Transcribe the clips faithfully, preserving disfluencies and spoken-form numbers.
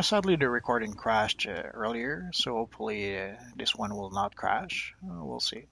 Uh, sadly, the recording crashed uh, earlier, so hopefully uh, this one will not crash. Uh, we'll see.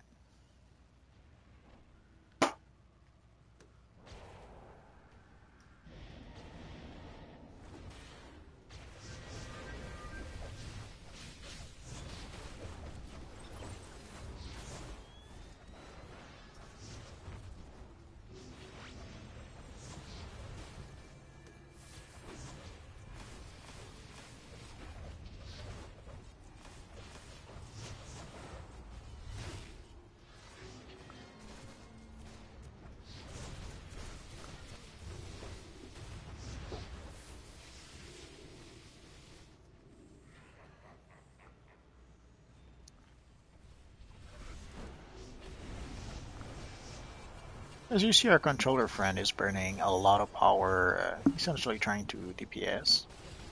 As you see, our controller friend is burning a lot of power, uh, essentially trying to D P S.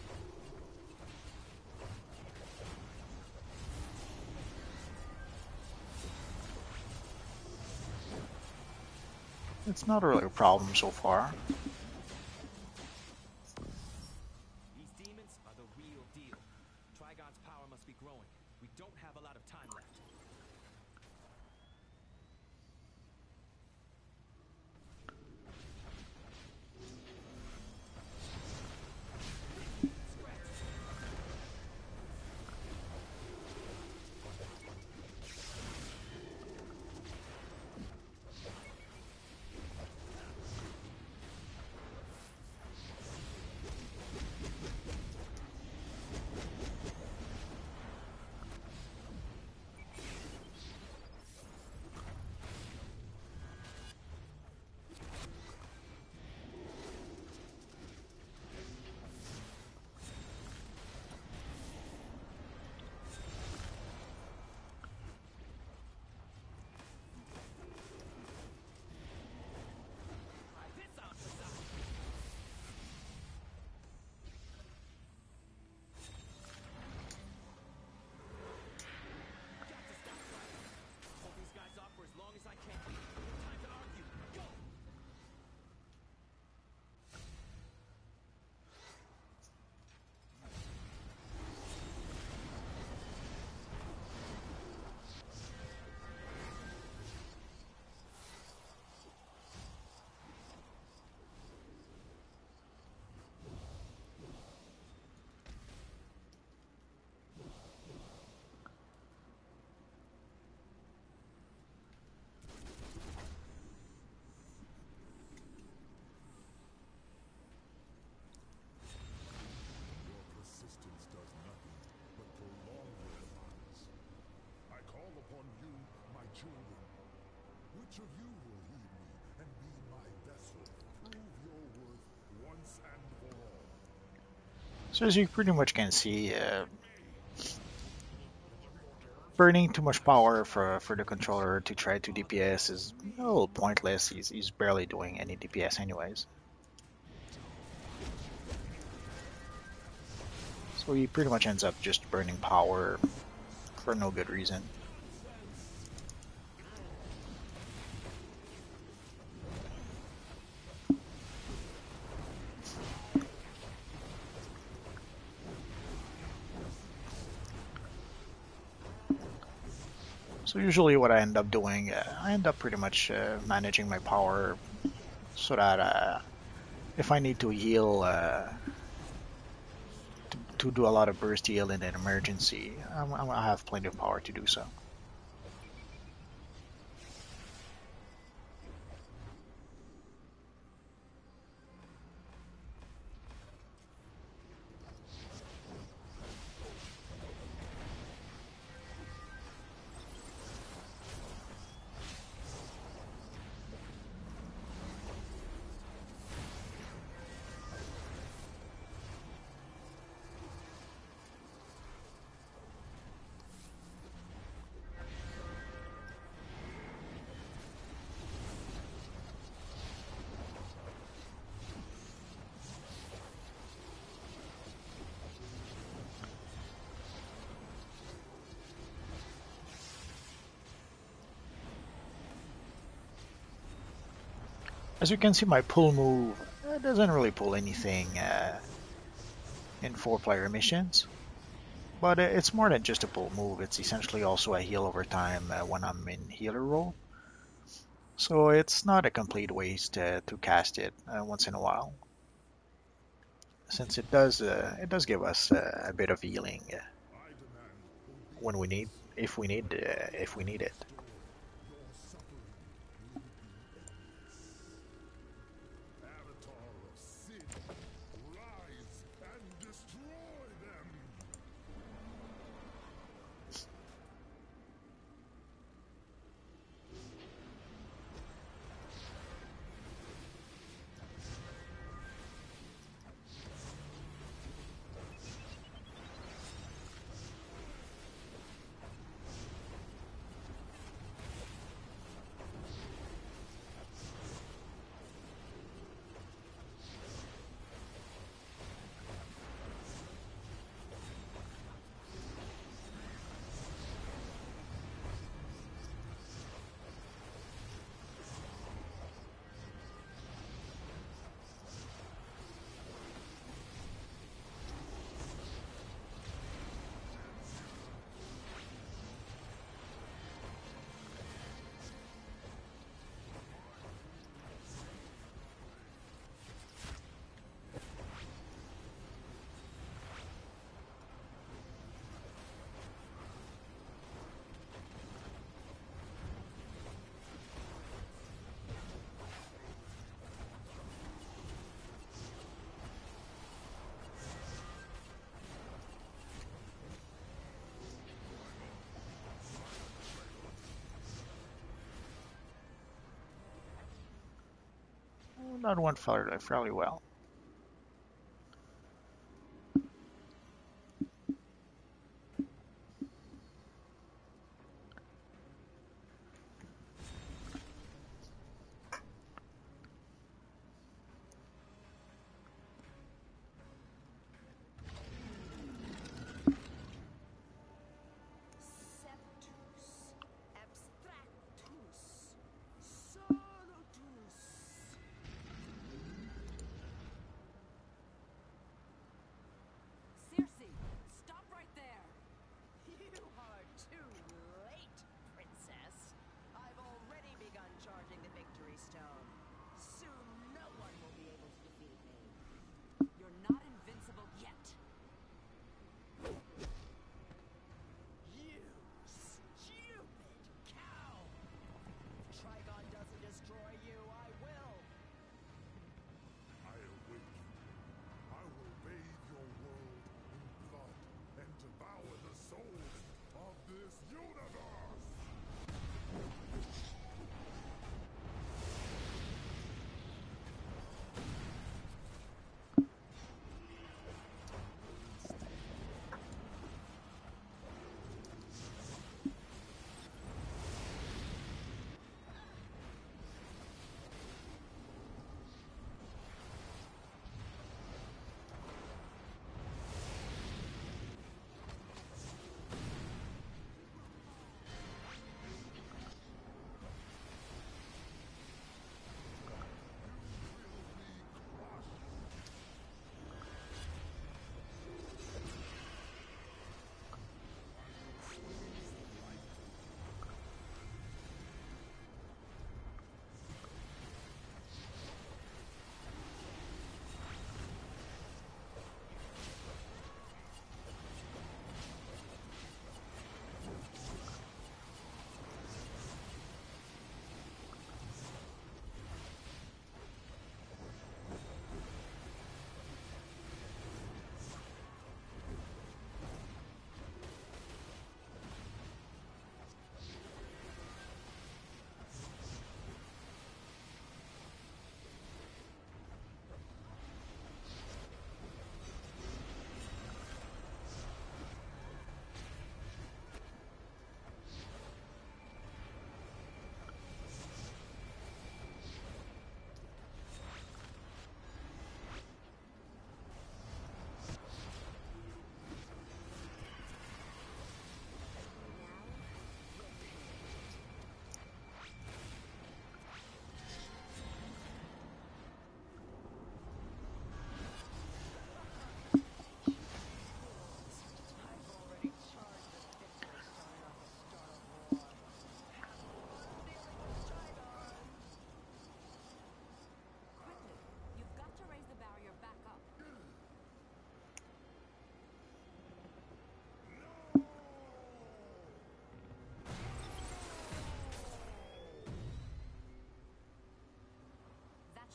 It's not really a problem so far. These demons are the real deal. Trigon's power must be growing. We don't have a lot of time left. Which of you will heed me and be my vessel? Prove your worth once and for all. So as you pretty much can see, uh, burning too much power for, for the controller to try to D P S is a little pointless. He's, he's barely doing any D P S anyways. So he pretty much ends up just burning power for no good reason. So usually what I end up doing, uh, I end up pretty much uh, managing my power so that uh, if I need to heal, uh, to, to do a lot of burst heal in an emergency, I'm, I'm, I have plenty of power to do so. As you can see, my pull move uh, doesn't really pull anything. Uh, in four-player missions. But it's more than just a pull move. It's essentially also a heal over time uh, when I'm in healer role. So it's not a complete waste uh, to cast it uh, once in a while, since it does uh, it does give us uh, a bit of healing uh, I demand when we need obedience. if we need uh, if we need it. Restore your suffering will be endless. Avatar of sin, rise and destroy them! That went fairly, fairly well. Septus, abstractus, solutus.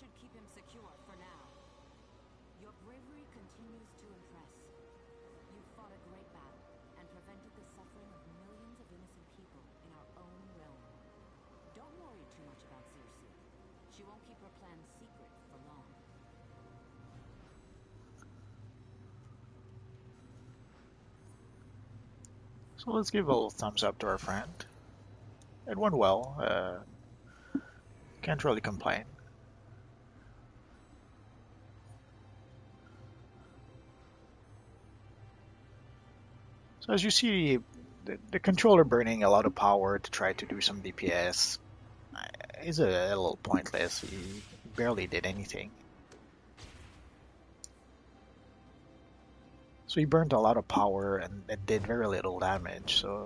should keep him secure for now. Your bravery continues to impress. You fought a great battle and prevented the suffering of millions of innocent people in our own realm. Don't worry too much about Circe. She won't keep her plans secret for long. So let's give a little thumbs up to our friend. It went well. Uh, can't really complain. So as you see, the, the controller burning a lot of power to try to do some D P S is a, a little pointless. He barely did anything. So he burned a lot of power and it did very little damage. So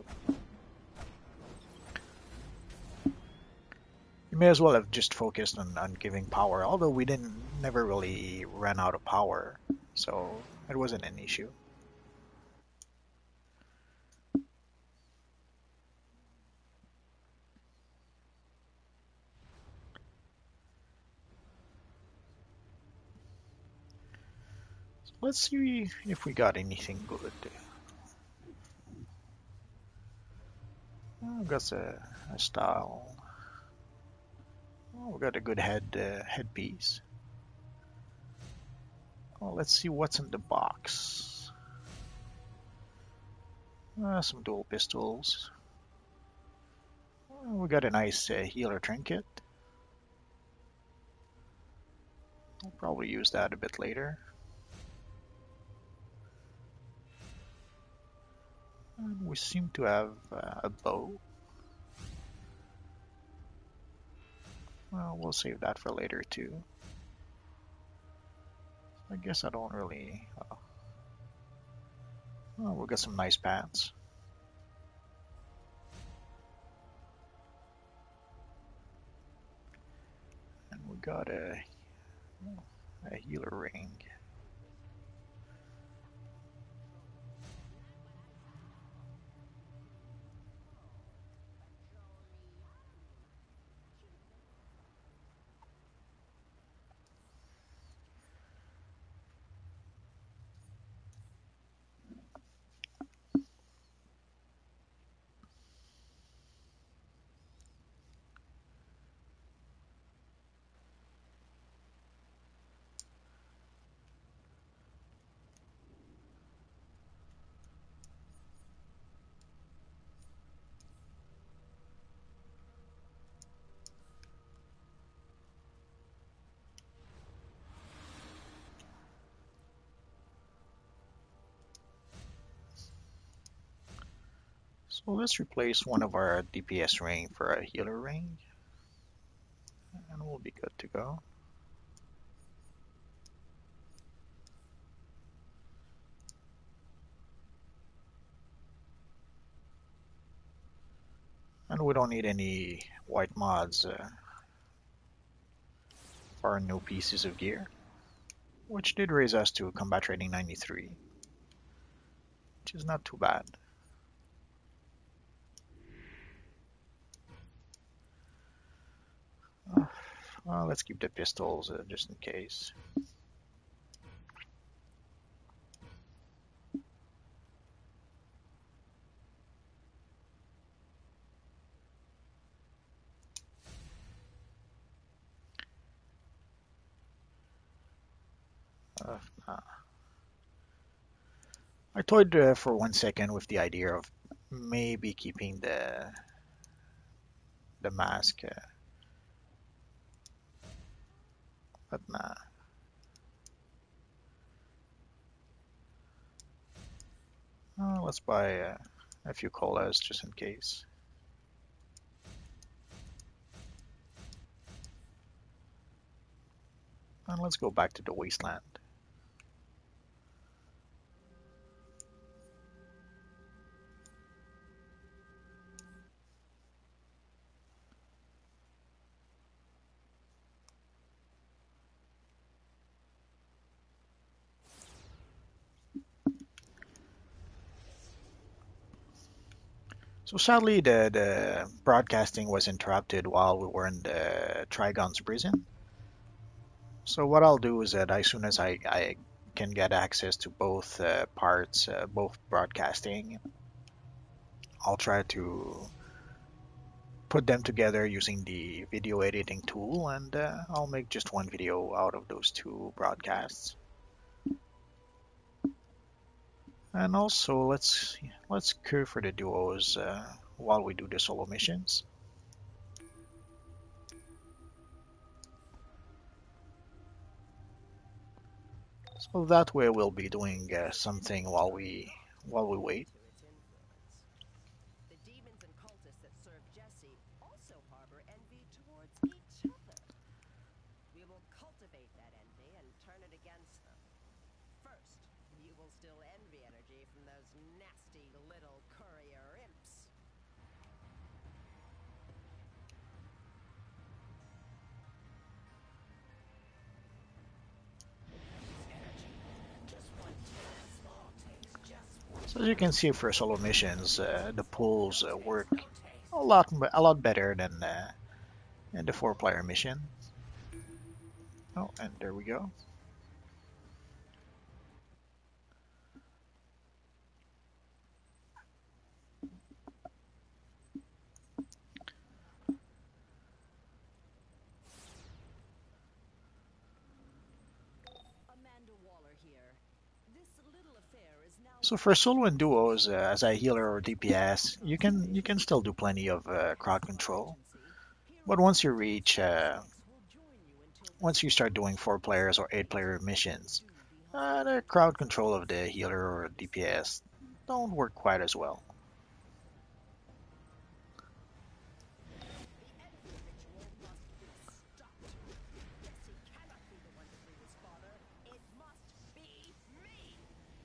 you may as well have just focused on, on giving power. Although we didn't never really ran out of power, so it wasn't an issue. Let's see if we got anything good. Oh, we got a, a style. Oh, we got a good head uh, headpiece. Oh, let's see what's in the box. Uh, some dual pistols. Oh, we got a nice uh, healer trinket. I'll probably use that a bit later. And we seem to have uh, a bow. Well, we'll save that for later too. I guess I don't really... Uh, oh, we got some nice pants. And we got a, a healer ring. So let's replace one of our D P S ring for a healer ring. And we'll be good to go. And we don't need any white mods uh, for our new pieces of gear. Which did raise us to combat rating ninety-three. Which is not too bad. Uh, well, let's keep the pistols uh, just in case. Uh, nah. I toyed uh, for one second with the idea of maybe keeping the the mask, uh, but nah. Uh, let's buy uh, a few colas just in case. And let's go back to the wasteland. So sadly, the, the broadcasting was interrupted while we were in the Trigon's prison. So what I'll do is that as soon as I, I can get access to both uh, parts, uh, both broadcasting, I'll try to put them together using the video editing tool, and uh, I'll make just one video out of those two broadcasts. And also, let's let's queue for the duos uh, while we do the solo missions. So that way we'll be doing uh, something while we while we wait. To its influence. The demons and cultists that serve Jesse also harbor envy towards each other. We will cultivate that envy and turn it against them. First, you will steal envy energy from those nasty little courier imps. So as you can see for solo missions, uh, the pools uh, work a lot a lot better than uh, in the four-player mission. Oh, and there we go. Amanda Waller here. This little affair is now So for solo and duos, uh, as a healer or D P S, you can you can still do plenty of uh, crowd control. But once you reach, uh, once you start doing four players or eight player missions, uh, the crowd control of the healer or D P S don't work quite as well. the envy ritual must be stopped. Jesse cannot be the one to free his father. It must be me.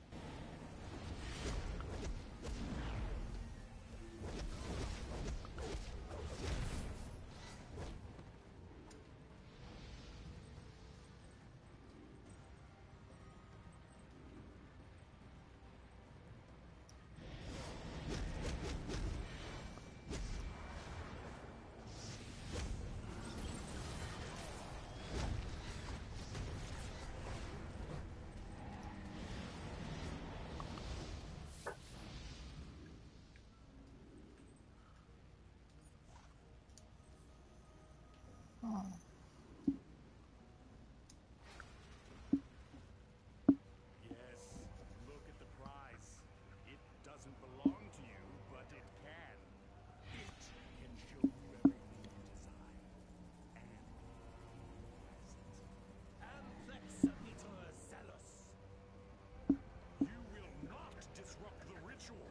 Yes, look at the prize. It doesn't belong to you, but it can. It can show you everything you desire. And Amplexator Zealous. you will not disrupt the ritual.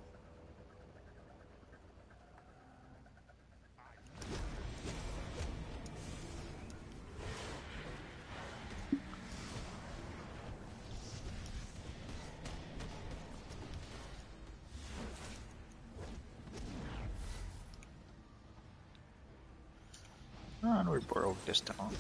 And we broke this down.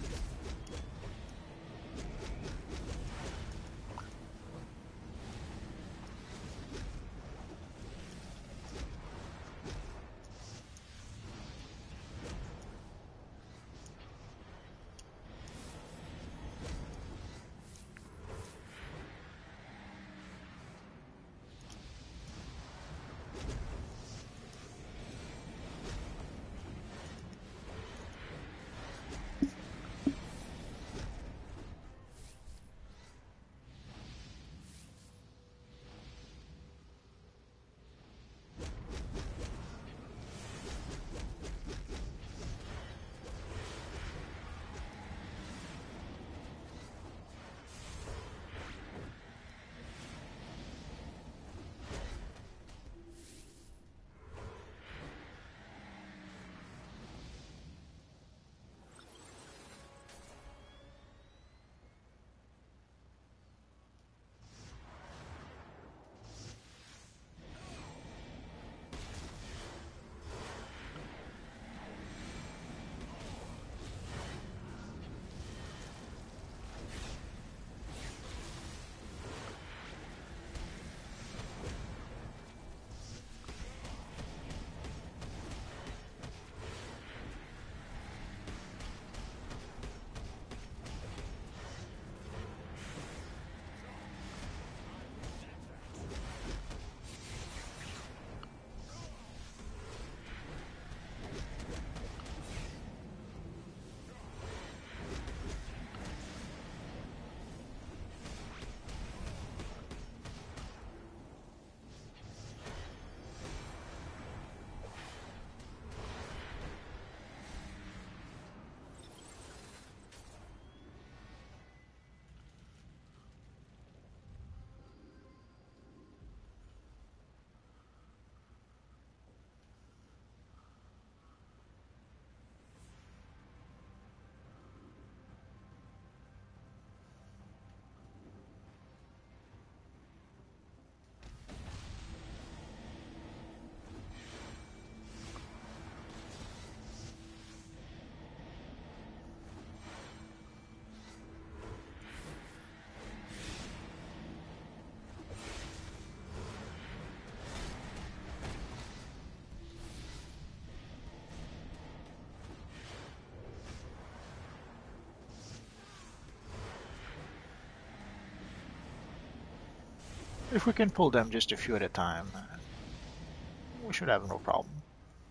If we can pull them just a few at a time, uh, we should have no problem.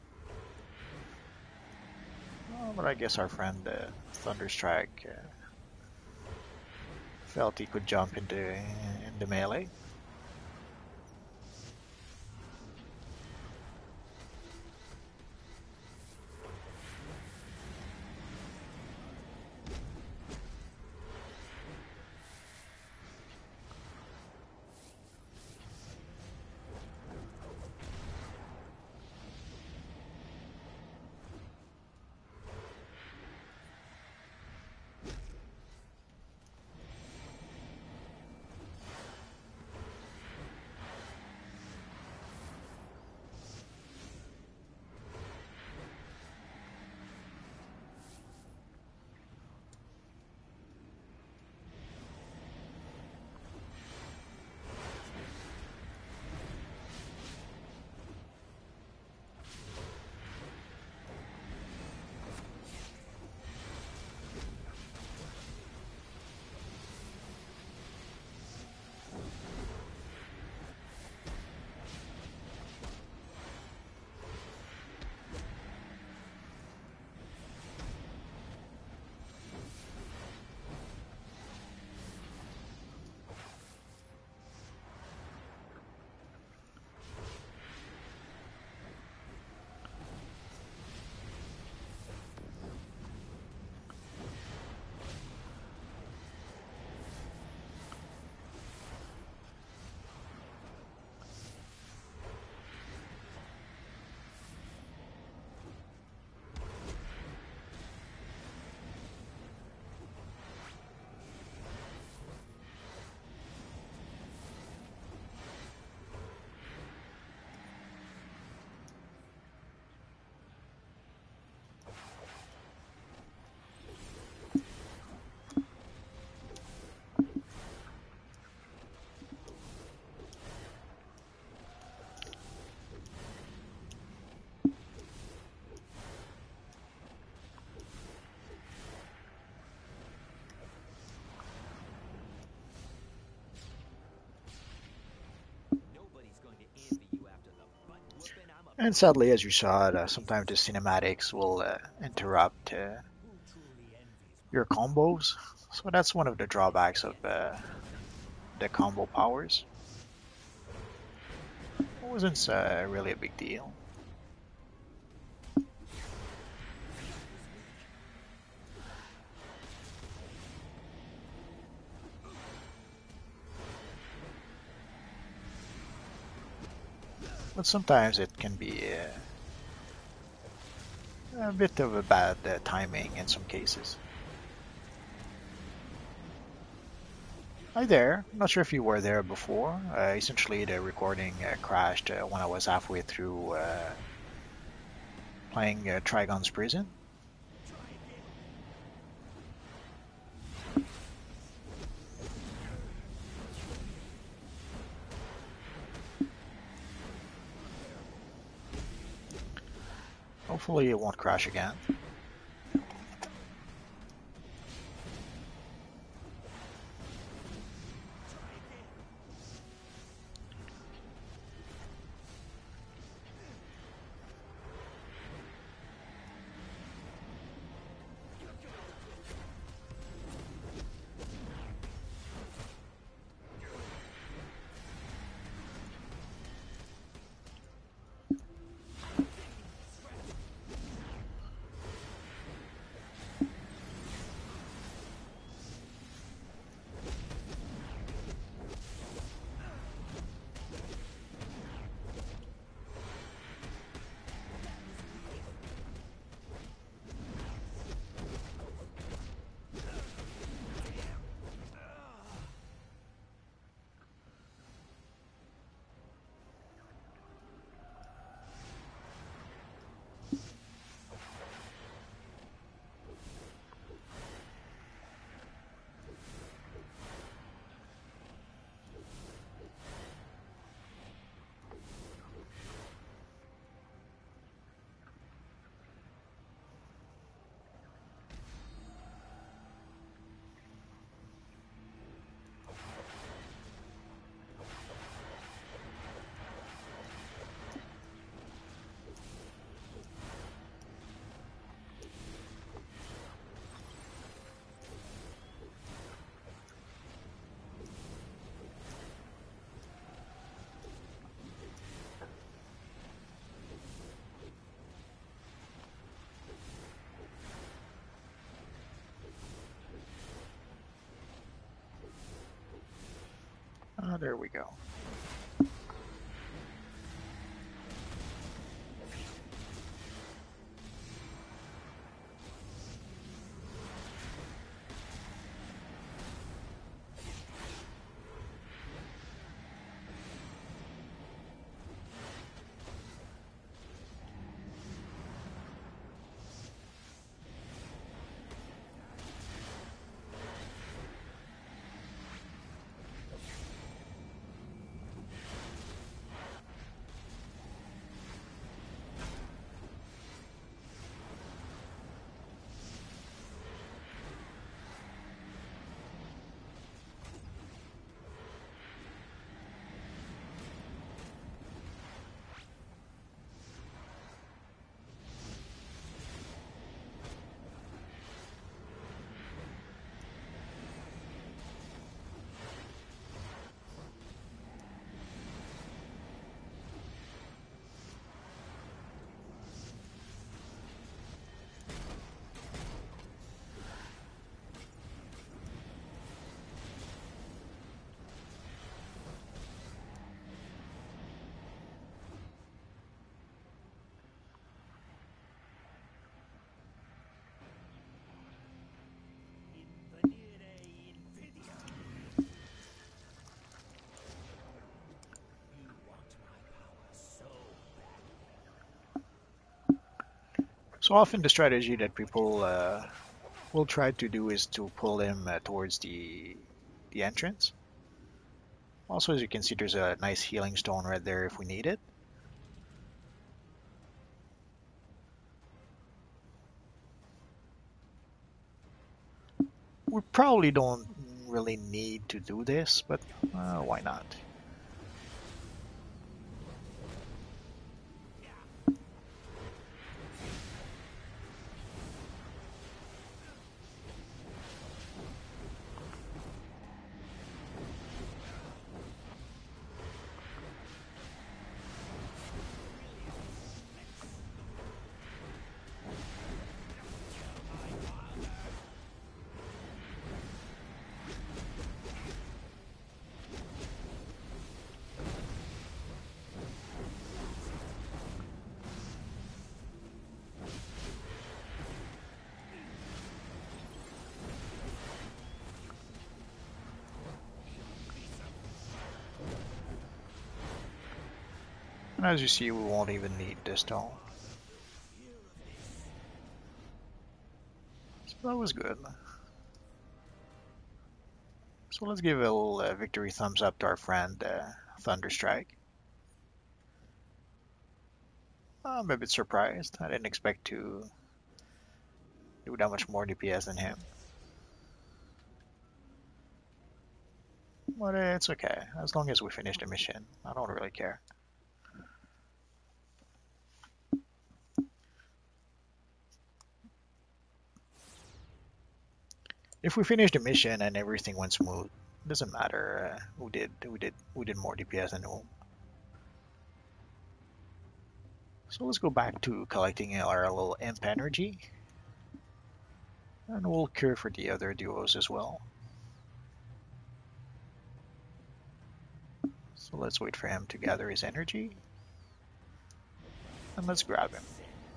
Oh, but I guess our friend uh, Thunderstrike uh, felt he could jump into in the melee. Nobody's going to envy you after the butt whooping I'm And about to sadly, as give you you. saw, uh, sometimes the cinematics will uh, interrupt uh, Who truly envies your combos. So that's one of the drawbacks of uh, the combo powers. It wasn't uh, really a big deal. But sometimes it can be uh, a bit of a bad uh, timing in some cases. Hi there. Not sure if you were there before. Uh, essentially, the recording uh, crashed uh, when I was halfway through uh, playing uh, Trigon's Prison. Hopefully, it won't crash again. there we go. Venire invidia. You want my power so badly. So often the strategy that people uh, will try to do is to pull him uh, towards the the entrance. Also, as you can see, there's a nice healing stone right there if we need it. We probably don't really need to do this, but uh, why not? And as you see, we won't even need this stone. So that was good. So let's give a little uh, victory thumbs up to our friend uh, Thunderstrike. I'm a bit surprised. I didn't expect to do that much more D P S than him. But uh, it's okay, as long as we finish the mission. I don't really care. If we finish the mission and everything went smooth, it doesn't matter uh, who did who did who did more D P S than who. So let's go back to collecting our little imp energy, and we'll cure for the other duos as well. So let's wait for him to gather his energy, and let's grab him.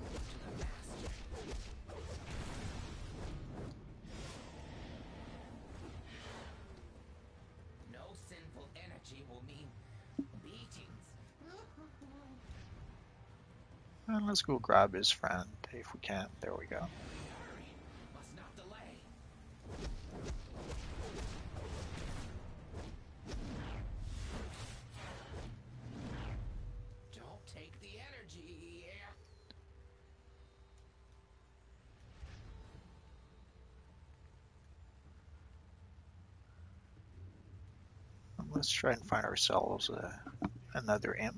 No sinful energy will mean beatings. And let's go grab his friend if we can. There we go. Hurry, must not delay. Don't take the energy. And let's try and find ourselves uh, another imp.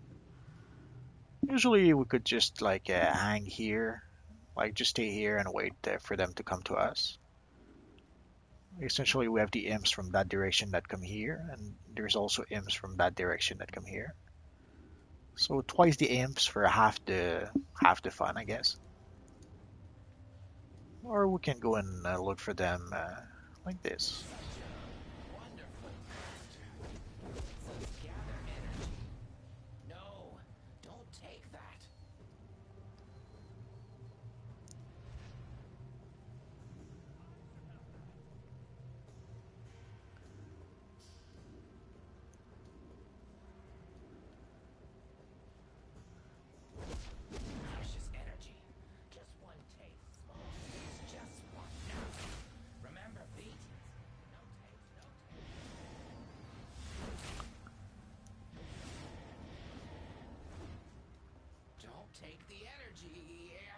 Usually we could just like uh, hang here, like just stay here and wait uh, for them to come to us. Essentially we have the imps from that direction that come here, and there's also imps from that direction that come here. So twice the imps for half the half the fun, I guess. Or we can go and uh, look for them uh, like this. Wonderful master. take the energy, yeah.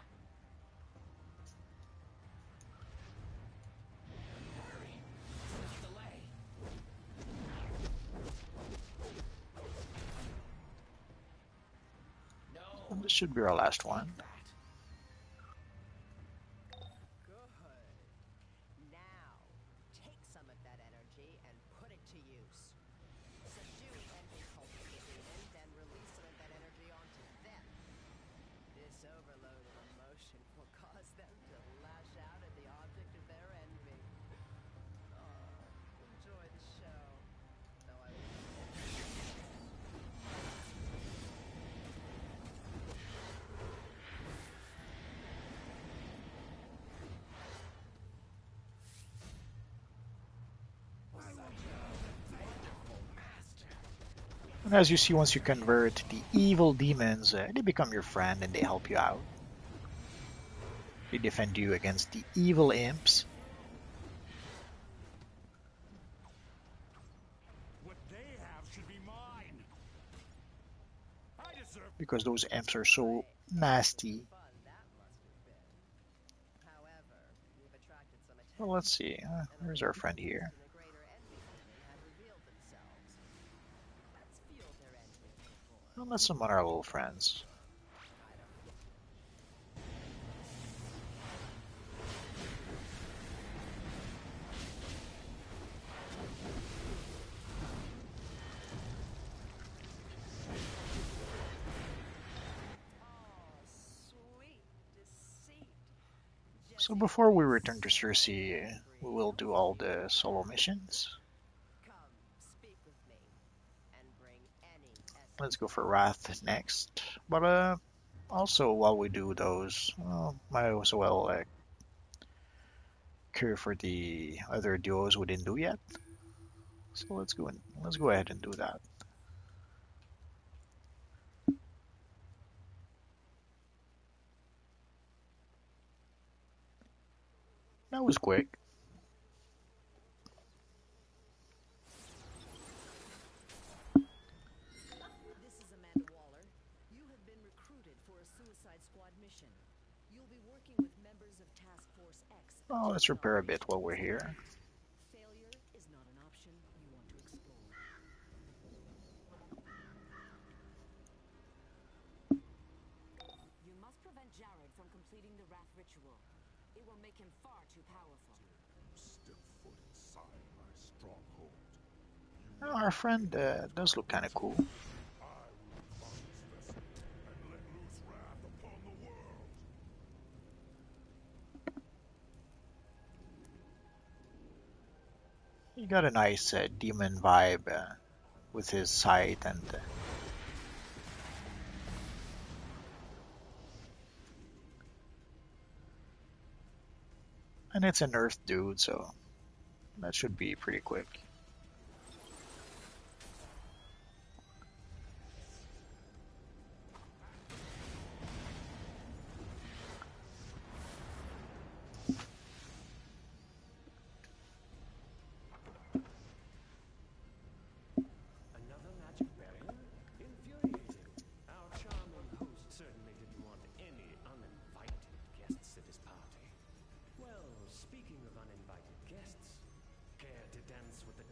Hurry. Let's not delay. No. And this should be our last one. That. Good. Now, take some of that energy and put it to use. Subdue envy cult of the demon, then release some of that energy onto them. This overload of emotion will cause them to lash out at the object of their envy. Oh, enjoy the show. Though I And as you see, once you convert the evil demons, uh, they become your friend and they help you out. They defend you against the evil imps, What they have should be mine. I deserve. because those imps are so nasty. fun that must have been. However, we've attracted some attention. Well, let's see. Uh, where's our friend here? And the greater envy demon have revealed themselves. Let's fuel their envy a little more. Well, let's summon our little friends. I don't Oh, sweet deceit. So before we return to Cersei, uh, we will do all the solo missions. Come, speak with me, and bring any essence. Let's go for Wrath next. But uh, also while we do those, well, might as well uh, cure for the other duos we didn't do yet. So let's go and let's go ahead and do that. That was quick. This is Amanda Waller. You have been recruited for a Suicide Squad mission. You'll be working with members of Task Force X. Oh, let's repair a bit while we're here. Failure is not an option you want to explore. You must prevent Jared from completing the Wrath ritual. It will make him far too powerful. Step foot inside my stronghold. Oh, our friend uh, does look kind of cool. I will find this vessel and let loose wrath upon the world. He got a nice uh, demon vibe uh, with his sight and. Uh, and it's an Earth dude, so that should be pretty quick. Another magic barrier? Infuriating. Our charming host certainly didn't want any uninvited guests at his party. Well, speaking of uninvited guests, care to dance with the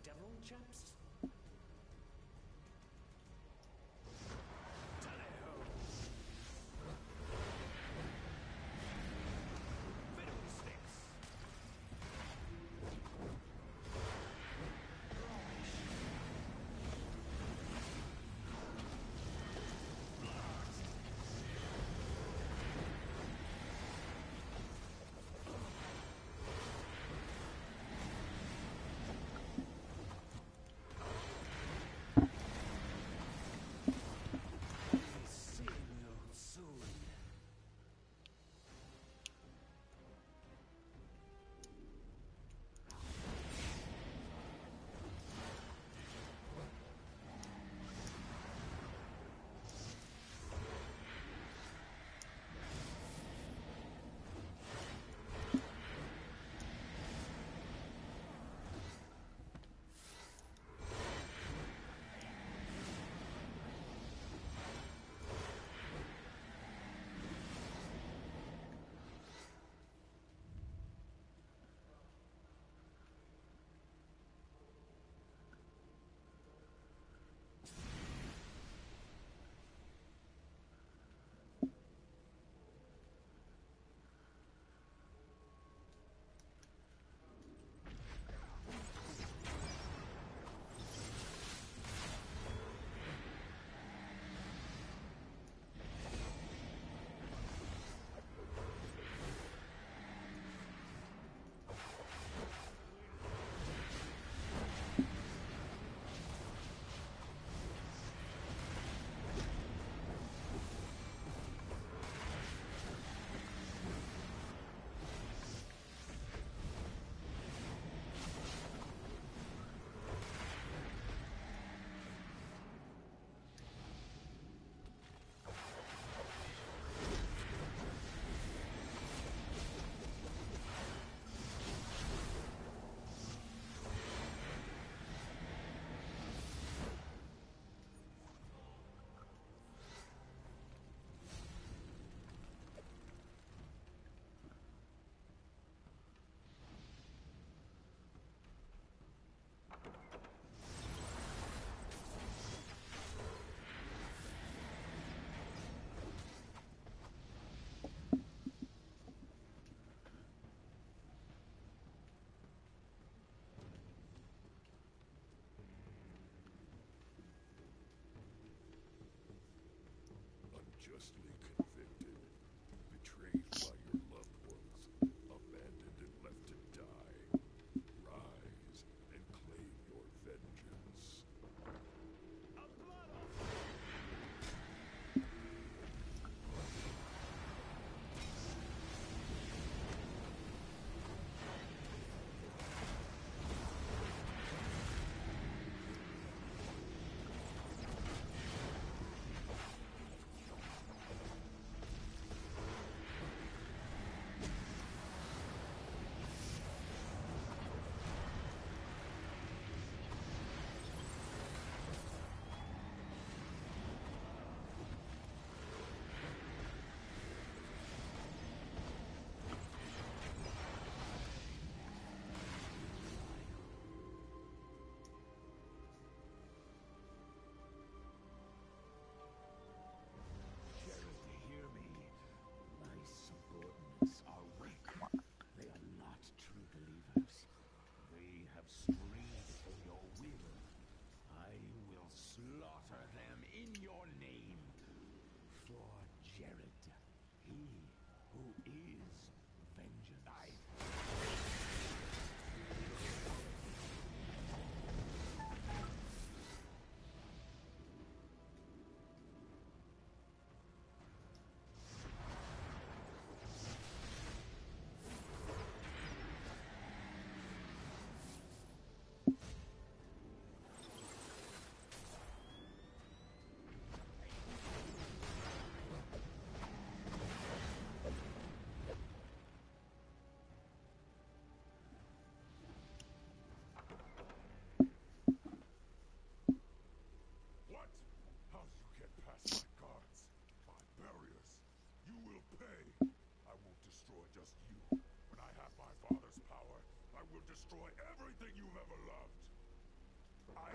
destroy everything you've ever loved. I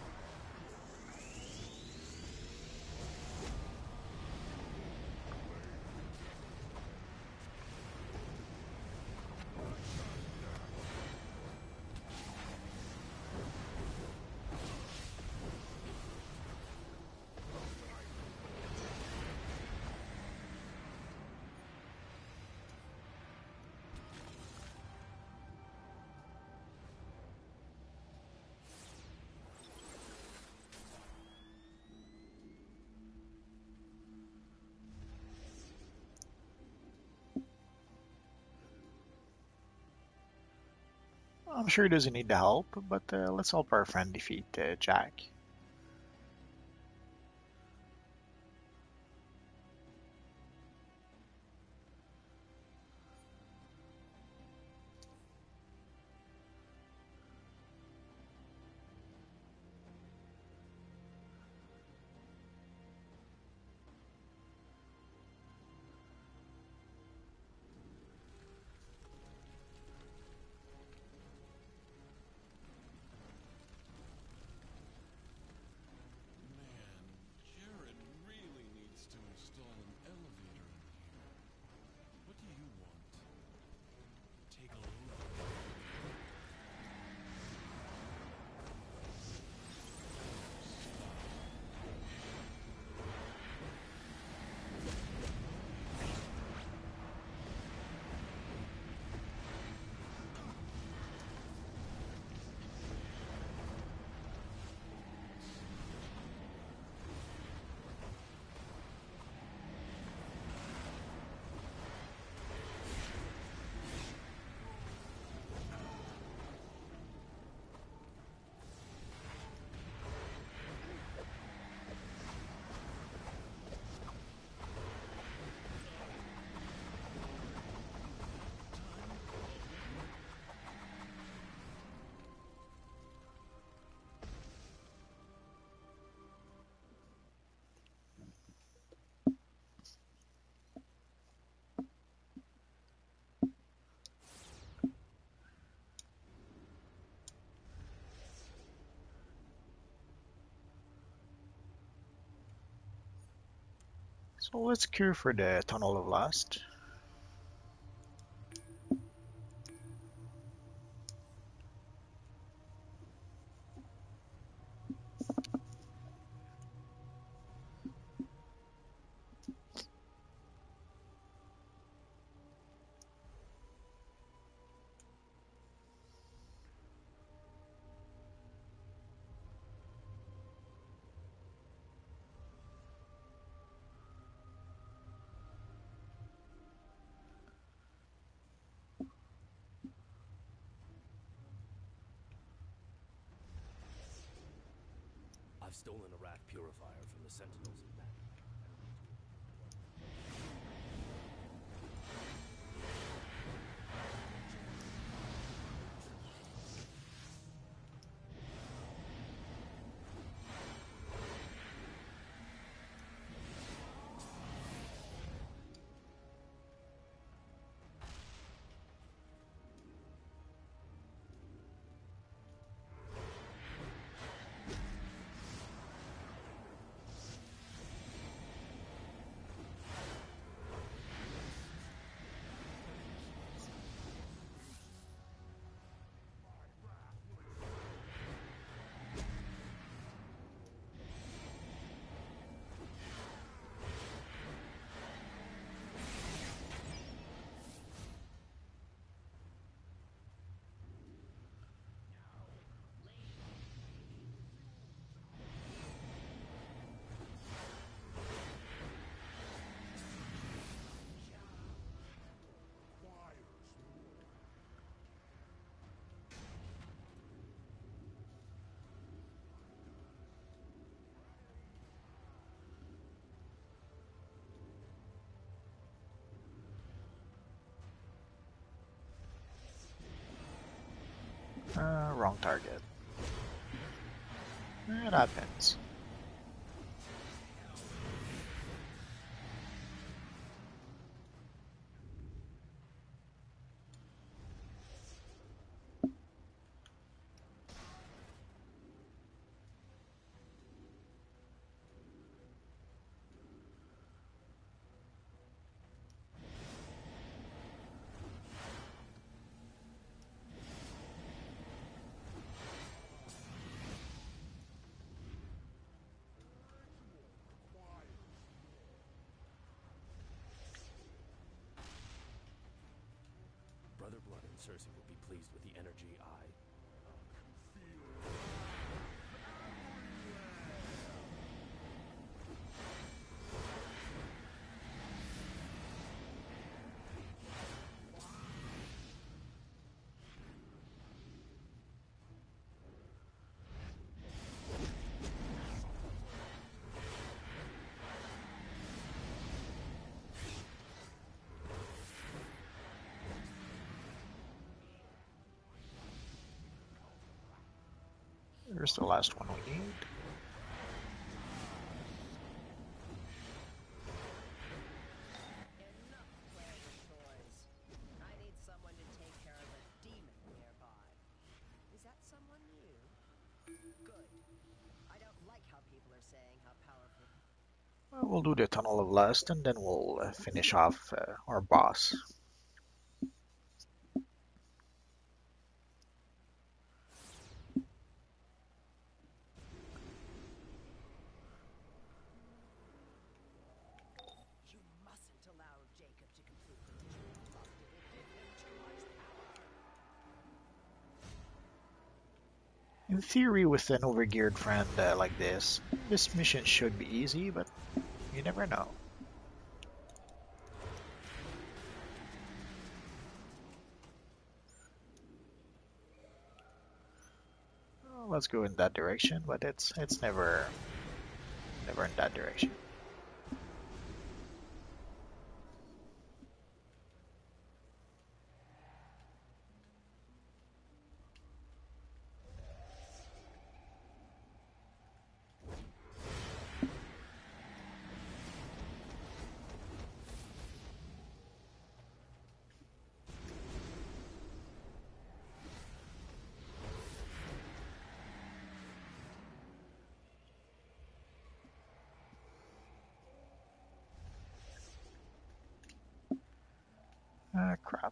I'm sure he doesn't need the help, but uh, let's help our friend defeat uh, Jack. Man, Jared really needs to install an elevator in here. What do you want? Take a look. So let's cure for the Tunnel of Lust. I've stolen a rat purifier from the Sentinels in Bat. Uh, wrong target. It happens. Cersei will be pleased with the energy I Here's the last one we need. Enough playing with toys. I need someone to take care of a demon nearby. Is that someone you? Good. I don't like how people are saying how powerful. Well, we'll do the Tunnel of Lust and then we'll uh, finish off uh, our boss. You mustn't allow Jacob to complete the ritual. It will give him too much power. In theory, with an overgeared friend uh, like this, this mission should be easy, but you never know. Well, let's go in that direction, but it's it's never never in that direction. Ah, crap.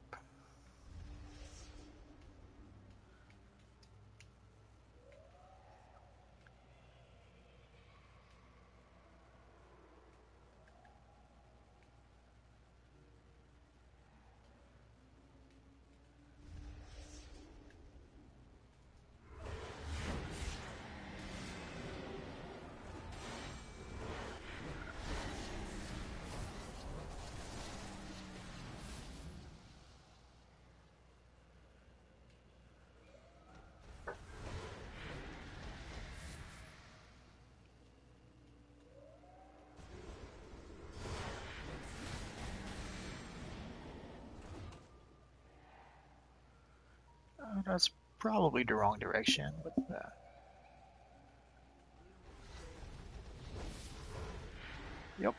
Uh, that's probably the wrong direction, but uh, yep.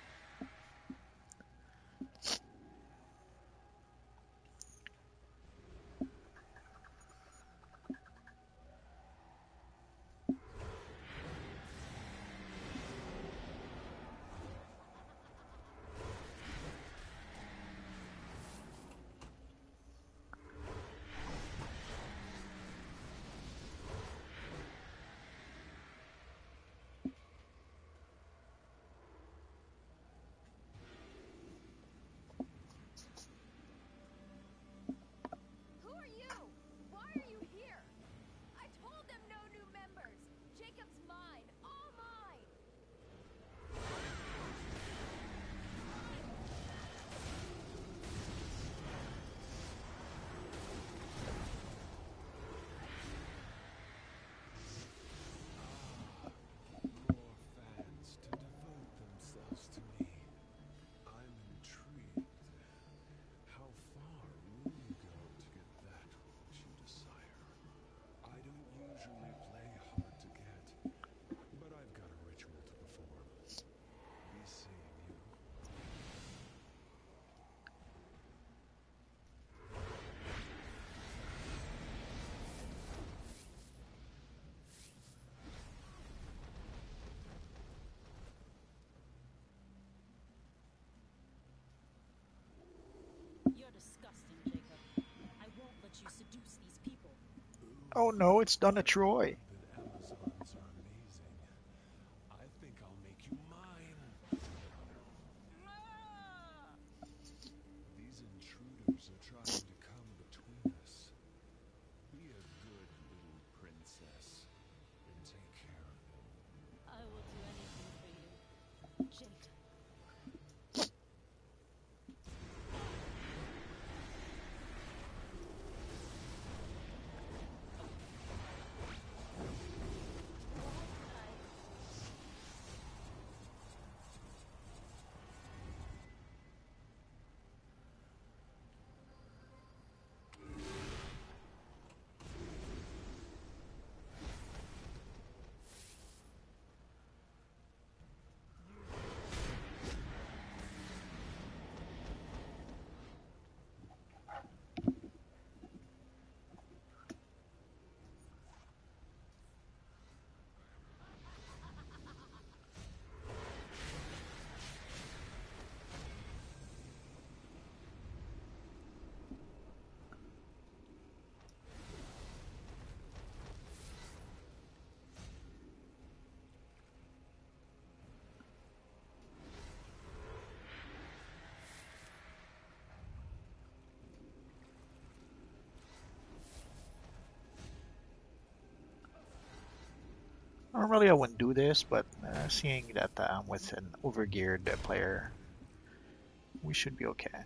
Who are you? Why are you here? I told them no new members. Jacob's mine. All mine. More fans to devote themselves to me. I'm intrigued. How far will you go to get that which you desire? I don't usually play hard to get, but I've got a ritual to perform. Be seeing you. You're disgusting, Jacob. I won't let you seduce these people. Oh no, it's Donna Troy. But Amazons are amazing. I think I'll make you mine. These intruders are trying to come between Normally I wouldn't do this, but uh, seeing that uh, I'm with an overgeared uh, player, we should be okay.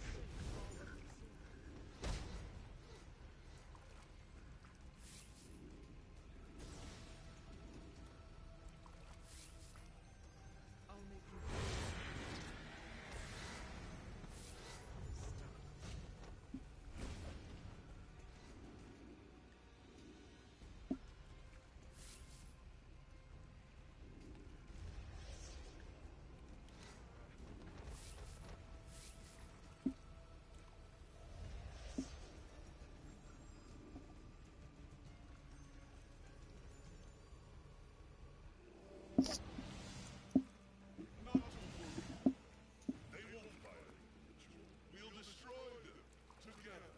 Not to worry. They won't violate the ritual. We'll destroy them together.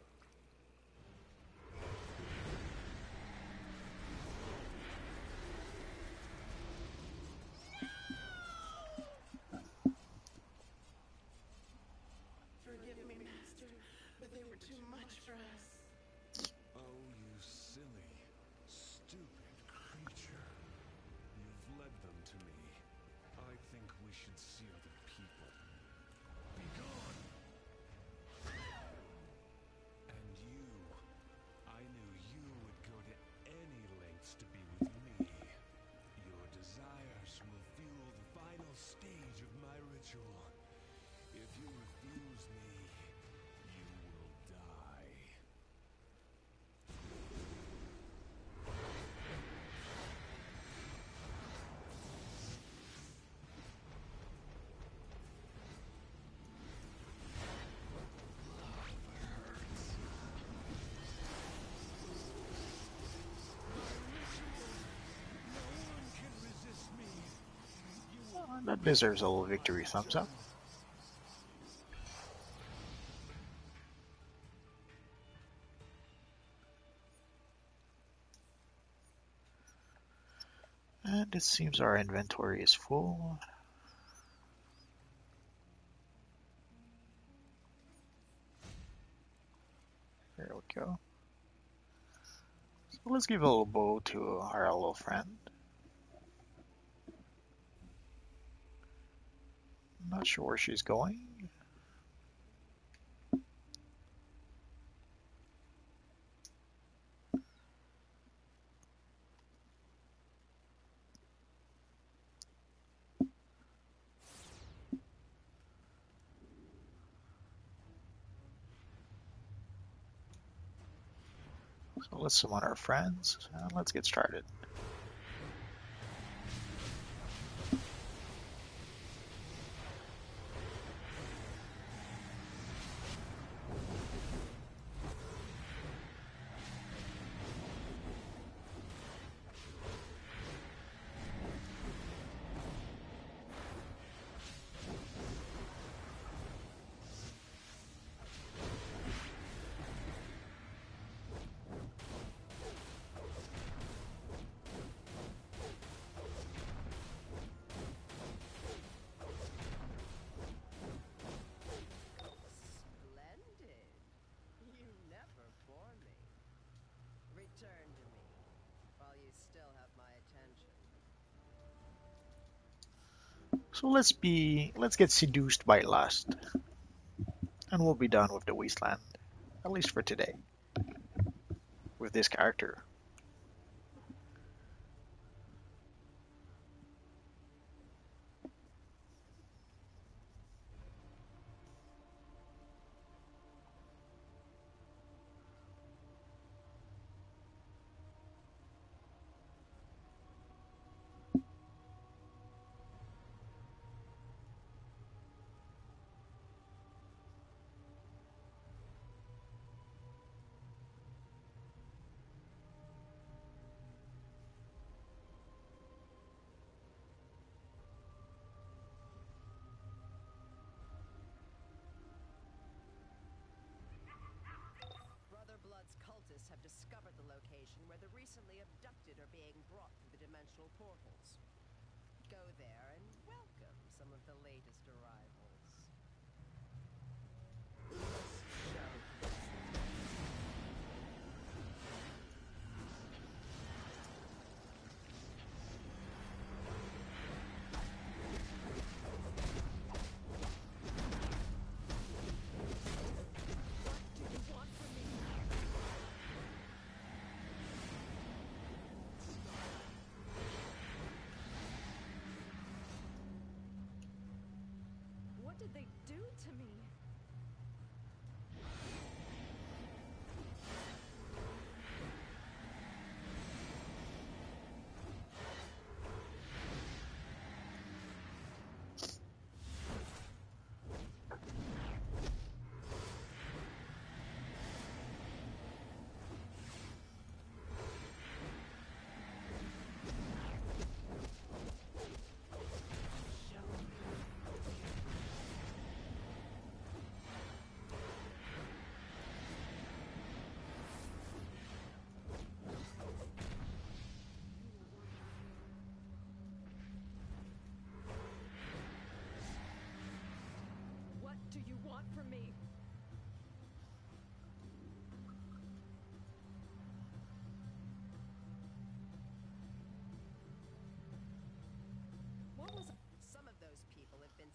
Forgive me, Master, but they were too much for us. Oh, you silly, stupid creature. You've led them to me. I think we should seal the people. Be gone! And you, I knew you would go to any lengths to be with me. Your desires will fuel the final stage of my ritual. If you refuse me, you will die. Uh, that deserves a little victory thumbs up. And it seems our inventory is full. There we go. So let's give a little bow to our little friend. Not sure where she's going. So let's summon our friends and let's get started. Splendid. You never bore me. Return to me, while you still have my attention. So let's be let's get seduced by lust. And we'll be done with the wasteland. At least for today. With this character. Brother Blood's cultists have discovered the location where the recently abducted are being brought through the dimensional portals. Go there and welcome some of the latest arrivals.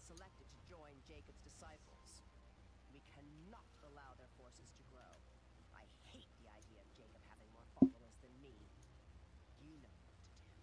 selected to join Jacob's disciples. We cannot allow their forces to grow. I hate the idea of Jacob having more followers than me. You know what to do.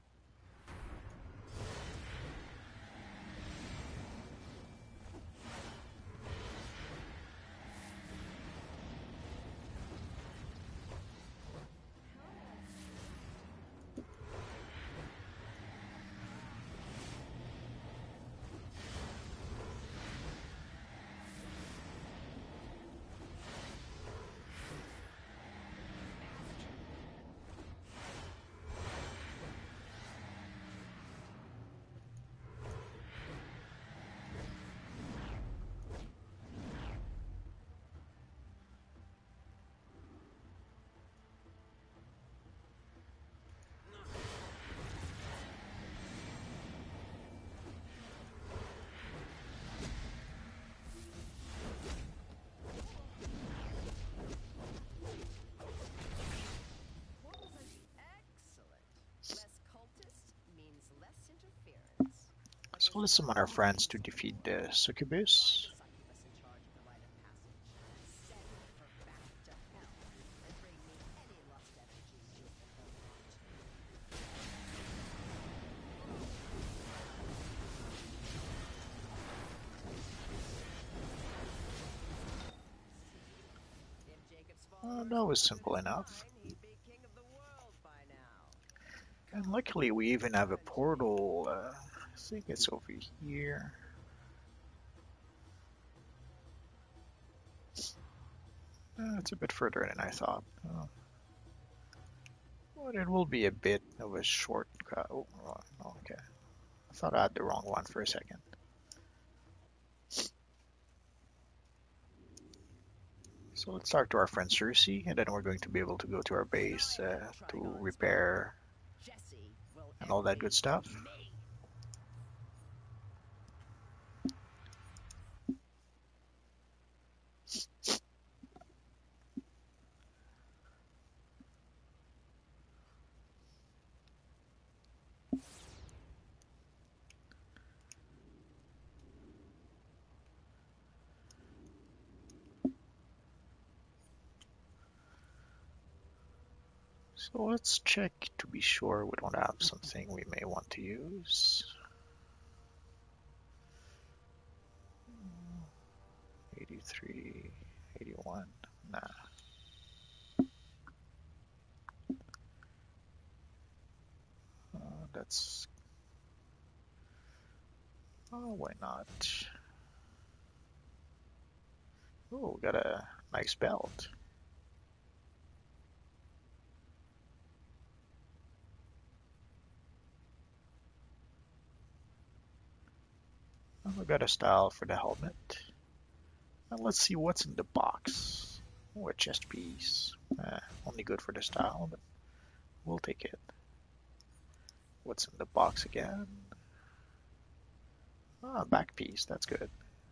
So let's summon our friends to defeat the succubus. Uh, that was simple enough. And luckily we even have a portal. Uh, I think it's over here. Uh, it's a bit further than I thought. Uh, but it will be a bit of a shortcut. Oh, wrong. Okay. I thought I had the wrong one for a second. So let's talk to our friend Cersei, and then we're going to be able to go to our base uh, to repair and all that good stuff. So let's check to be sure we don't have something we may want to use. eighty-three, eighty-one, nah. Uh, that's... Oh, why not? Oh, we got a nice belt. Oh, we got a style for the helmet. And let's see what's in the box. Oh, a chest piece. Eh, only good for the style, but we'll take it. What's in the box again? Ah, back piece, that's good.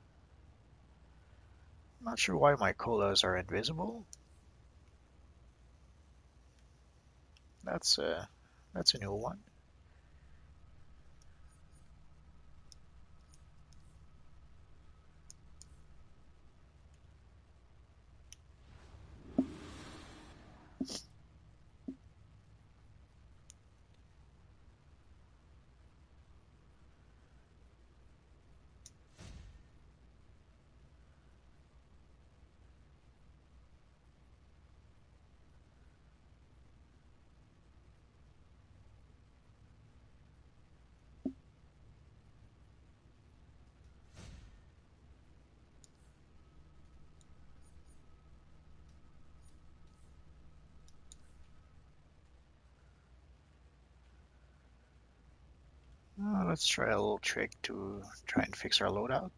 Not sure why my colas are invisible. That's a, that's a new one. Uh, let's try a little trick to try and fix our loadout.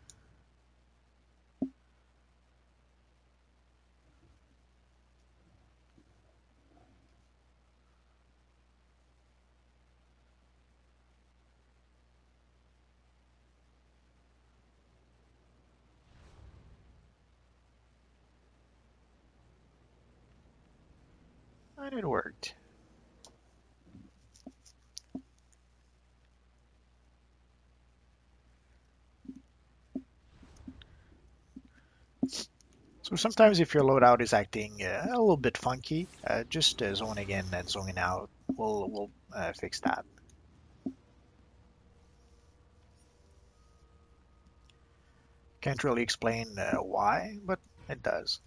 And it worked. So sometimes if your loadout is acting uh, a little bit funky, uh, just uh, zoning in and zoning out will will uh, fix that. Can't really explain uh, why, but it does.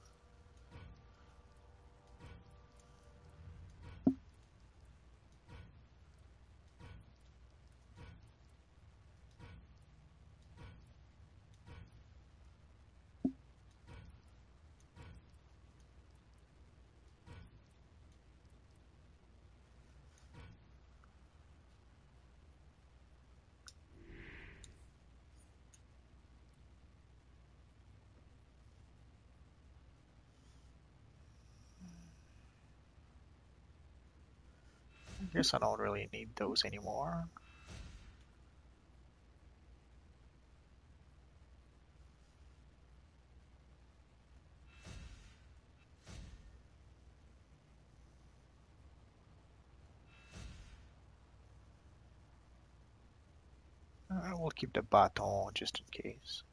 I guess I don't really need those anymore. Uh, we'll keep the baton just in case.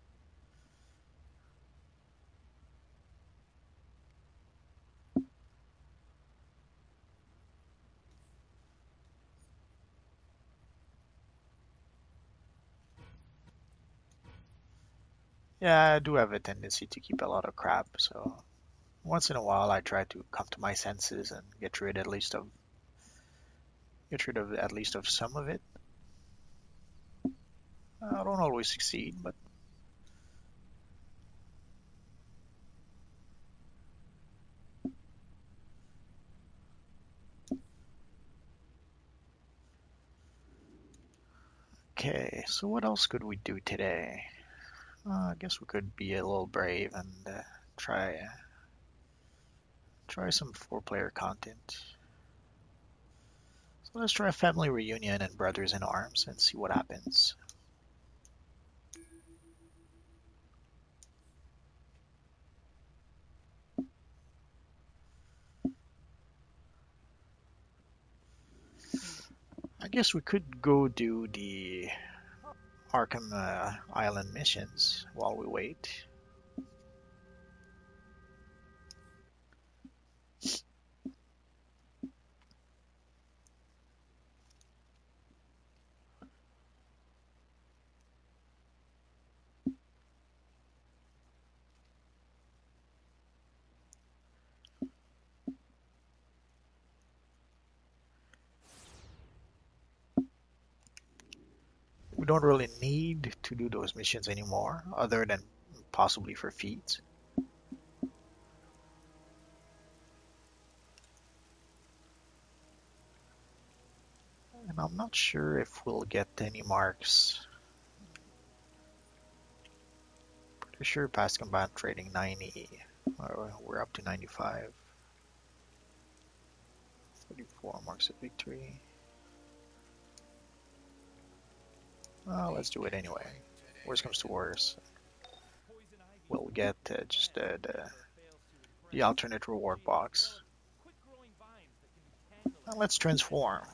Yeah, I do have a tendency to keep a lot of crap, so once in a while I try to come to my senses and get rid at least of get rid of at least of some of it. I don't always succeed, but okay. So what else could we do today? Uh, I guess we could be a little brave and uh, try uh, try some four-player content. So let's try a family reunion and brothers in arms and see what happens. I guess we could go do the Arkham uh, Island missions while we wait. We don't really need to do those missions anymore, other than possibly for feats. And I'm not sure if we'll get any marks. Pretty sure past combat trading ninety. We're up to ninety-five. thirty-four marks of victory. Well, let's do it anyway. Worst comes to worst. We'll get uh, just uh, the, the alternate reward box. And let's transform.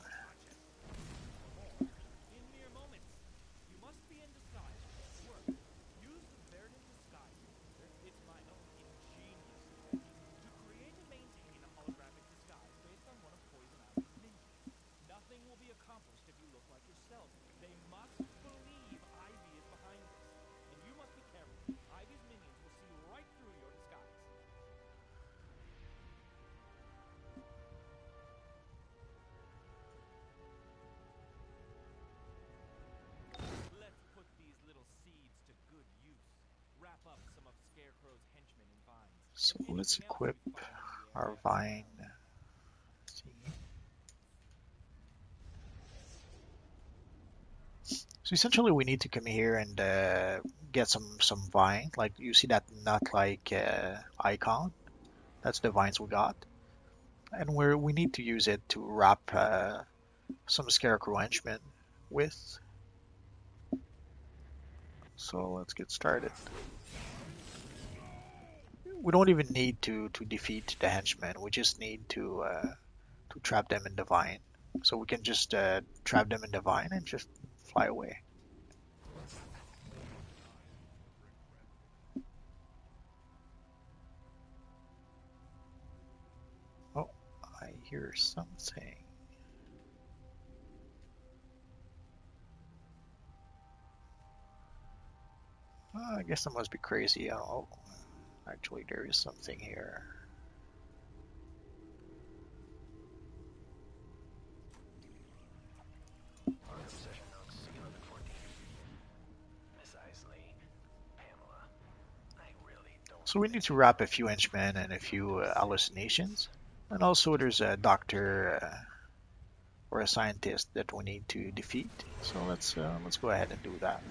In mere moments, you must be in disguise. Work. Use the Verdant disguise filter. It's my own ingenious invention to create and maintain a holographic disguise based on one of Poison Ivy's minions. Nothing will be accomplished if you look like yourself. They must believe Ivy is behind this. And you must be careful. Ivy's minions will see right through your disguise. Let's put these little seeds to good use. Wrap up some of Scarecrow's henchmen in vines. So And let's anything else equip you find in the our area. vine. Let's see. So essentially, we need to come here and uh, get some some vine. Like you see that nut-like uh, icon. That's the vines we got, and we we need to use it to wrap uh, some scarecrow henchmen with. So let's get started. We don't even need to to defeat the henchmen. We just need to uh, to trap them in the vine. So we can just uh, trap them in the vine and just fly away. hear something. Uh, I guess that must be crazy. Oh, actually, there is something here. So we need to wrap a few henchmen and a few uh, hallucinations. And also there's a doctor uh, or a scientist that we need to defeat. So let's uh, let's go ahead and do that.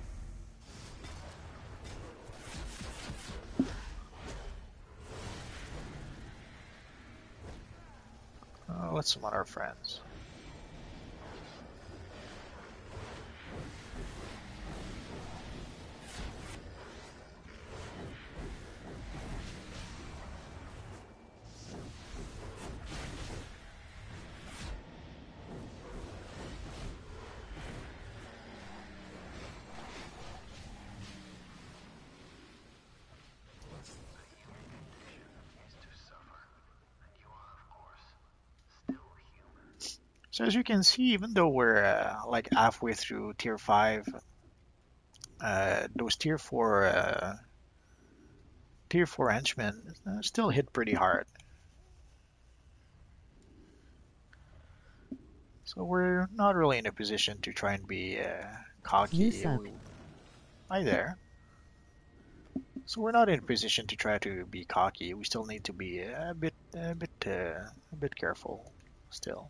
Uh, let's summon our friends. So as you can see, even though we're uh, like halfway through tier five, uh, those tier four uh, tier four henchmen uh, still hit pretty hard. So we're not really in a position to try and be uh, New cocky. sub. We, hi there. So we're not in a position to try to be cocky. We still need to be a bit, a bit, uh, a bit careful still.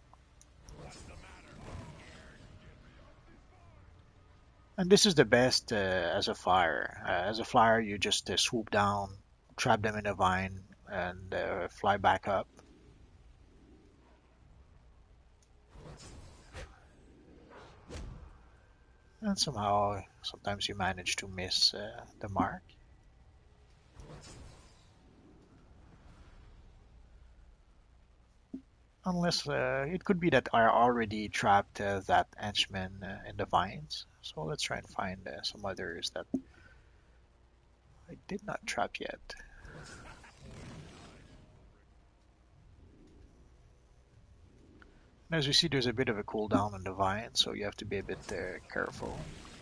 And this is the best uh, as a flyer. Uh, as a flyer, you just uh, swoop down, trap them in a vine, and uh, fly back up. And somehow, sometimes you manage to miss uh, the mark. Unless uh, it could be that I already trapped uh, that henchman uh, in the vines. So let's try and find uh, some others that I did not trap yet. And as you see, there's a bit of a cooldown on the vine, so you have to be a bit uh, careful.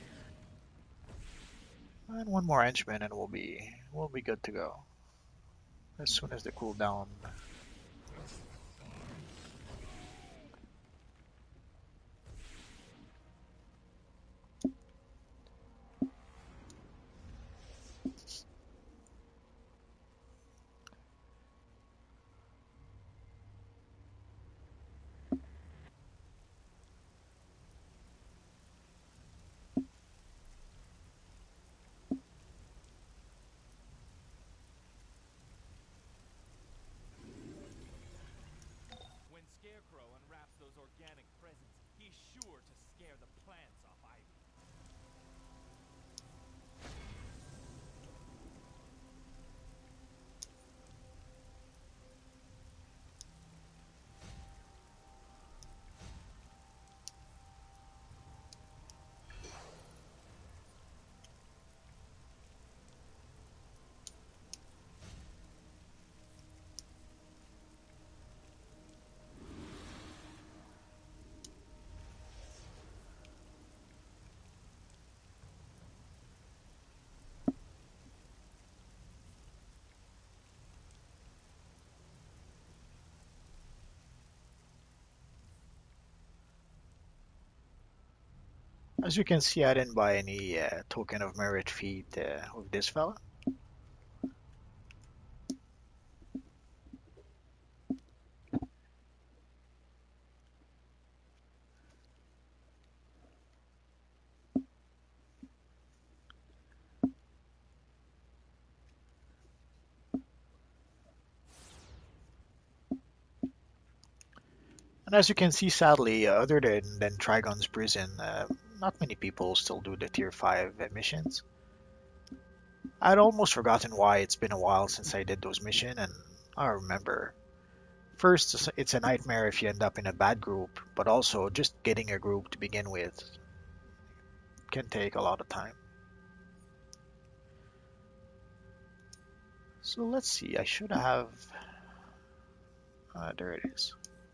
And one more henchman, and we'll be we'll be good to go. As soon as the cooldown. When Scarecrow unwraps those organic presents, he's sure to scare the plants off Ivy. As you can see, I didn't buy any uh, token of merit feat uh, with this fella. And as you can see, sadly, uh, other than, than Trigon's prison, uh, not many people still do the tier five uh, missions. I'd almost forgotten why. It's been a while since I did those missions, and I remember. First, it's a nightmare if you end up in a bad group, but also just getting a group to begin with can take a lot of time. So let's see, I should have... Uh, there it is.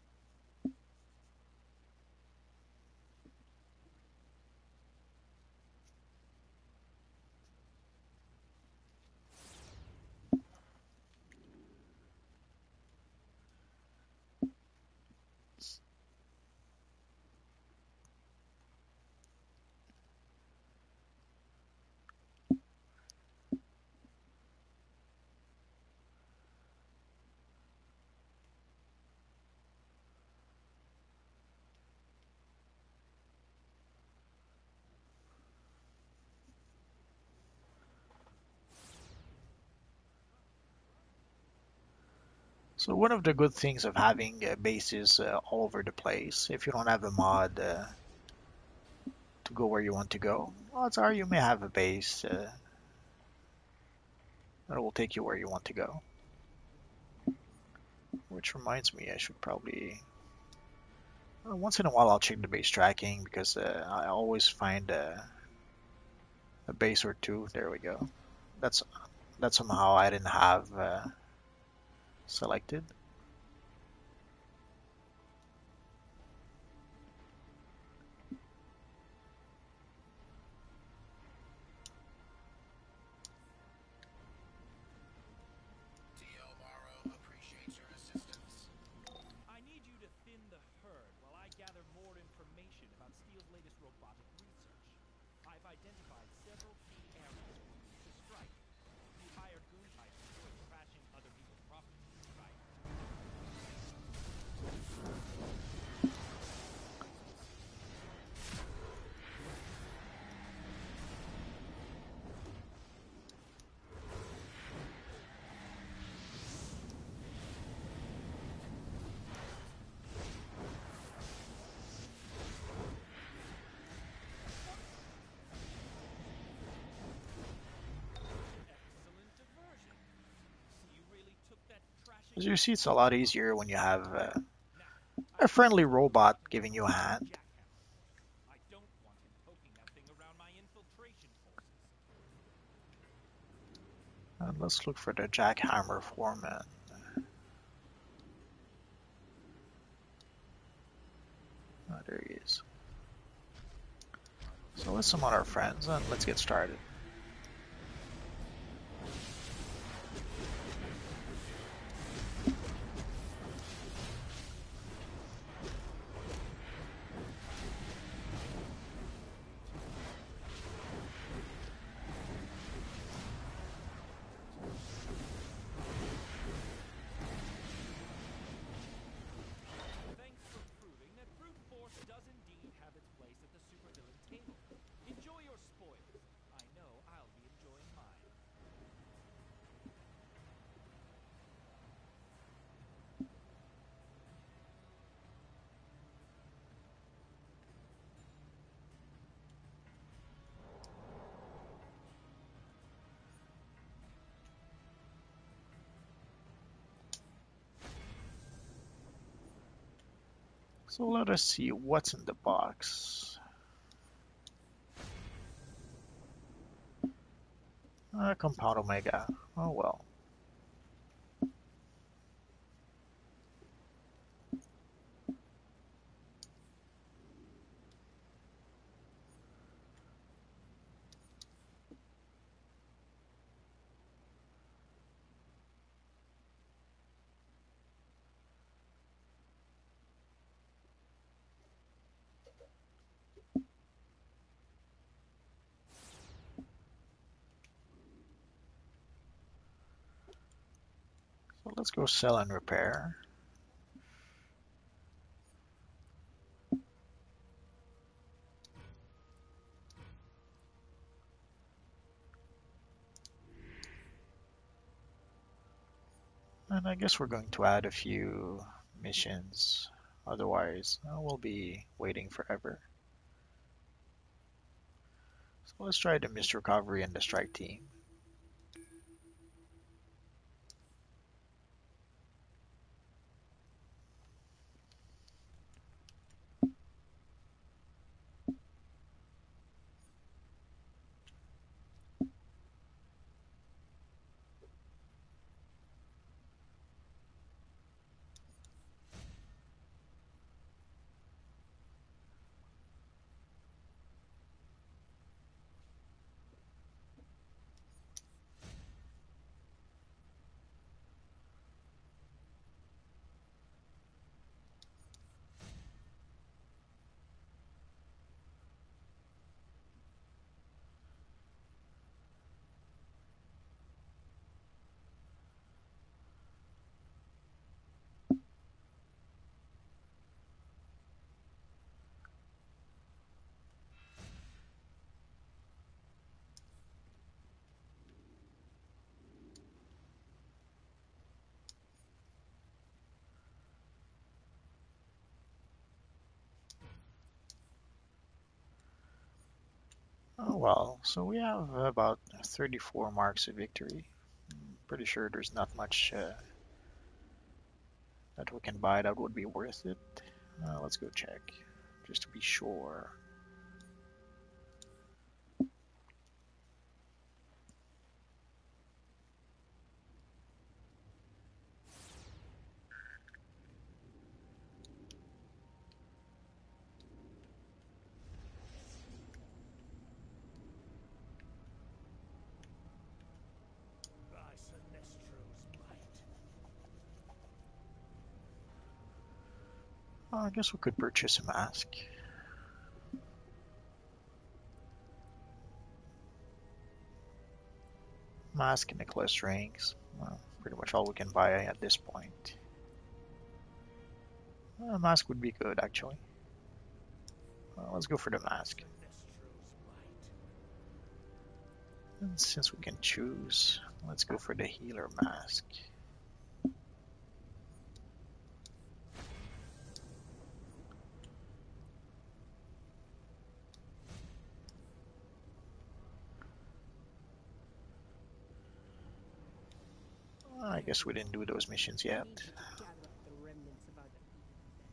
So one of the good things of having uh, bases uh, all over the place, if you don't have a mod uh, to go where you want to go, odds are you may have a base uh, that will take you where you want to go. Which reminds me, I should probably uh, once in a while I'll check the base tracking because uh, I always find uh, a base or two. There we go. That's that somehow I didn't have uh, selected. I need you to thin the herd while I gather more information about Steel's latest robotic research. I've identified several key areas for you to strike. You hired goon types to avoid crashing other people's property, right? Excellent diversion. So you really took that trashing As you see, it's a lot easier when you have uh, now. I a need friendly you to robot focus more giving you on a that hand. jackhammer. I don't want him poking that thing around my infiltration forces. And let's look for the jackhammer foreman. Oh, there he is. So let's summon our friends and let's get started. Thanks for proving that brute force does indeed have its place at the supervillain table. Enjoy your spoils. I know I'll be enjoying mine. So let us see what's in the box. Uh, Compound Omega. Oh well. So let's go sell and repair. And I guess we're going to add a few missions. Otherwise, uh, we'll be waiting forever. So let's try the mist recovery and the strike team. Oh well, so we have about thirty-four marks of victory. Pretty sure there's not much uh, that we can buy that would be worth it. Uh, let's go check, just to be sure. By Sinestro's might. Uh, I guess we could purchase a mask. Mask and necklace rings. Well, pretty much all we can buy at this point. A mask would be good, actually. Uh, let's go for the mask. Sinestro's might. And since we can choose, let's go for the healer mask. I guess we didn't do those missions yet. I need you to gather up the remnants of our defeated men.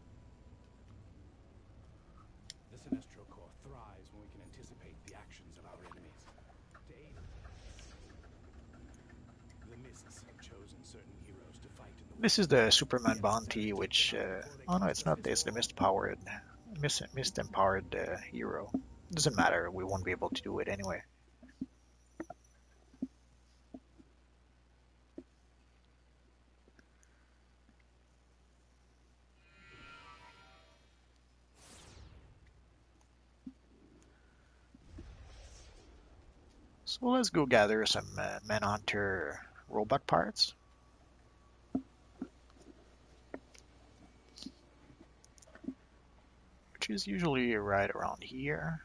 The Sinestro Corps thrives when we can anticipate the actions of our enemies. To aid the Mists have chosen certain heroes to fight in the This is the Superman bounty, which uh, oh no, it's not. It's the mist powered, mist mist empowered uh, hero. Doesn't matter. We won't be able to do it anyway. So let's go gather some uh, Manhunter robot parts. Which is usually right around here.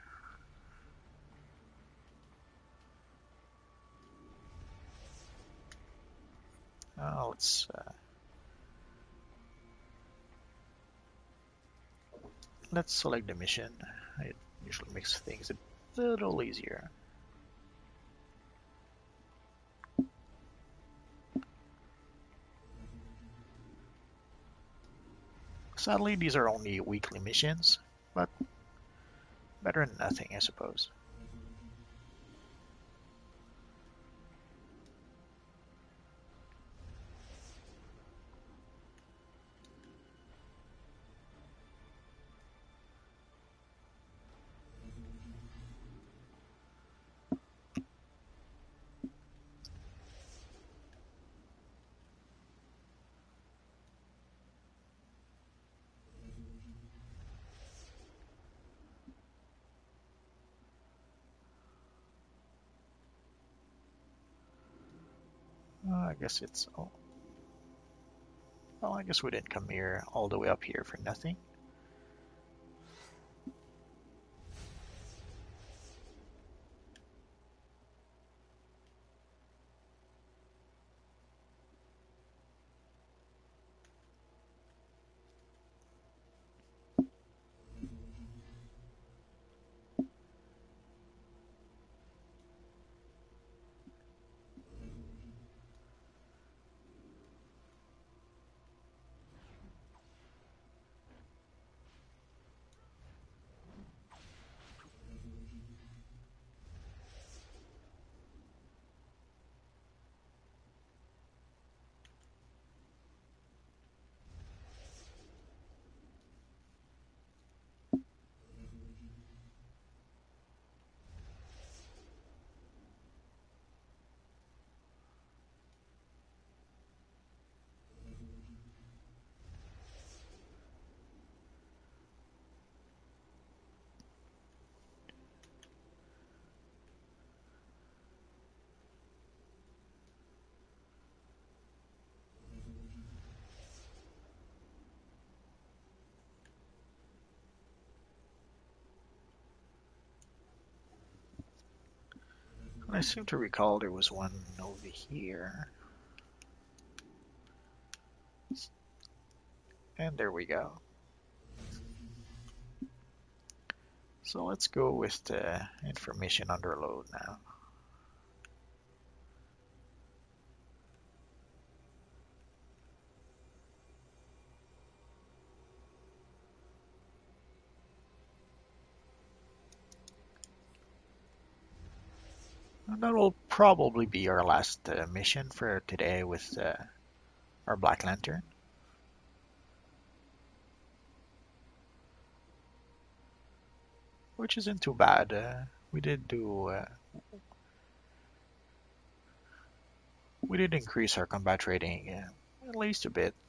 Uh, let's uh, let's select the mission. It usually makes things a little easier. Sadly, these are only weekly missions, but better than nothing, I suppose. Uh, I guess it's... Oh, well, I guess we didn't come here all the way up here for nothing. I seem to recall there was one over here. And there we go. So let's go with the information underload now. And that will probably be our last uh, mission for today with uh, our Black Lantern. Which isn't too bad. Uh, we did do... Uh, we did increase our combat rating uh, at least a bit.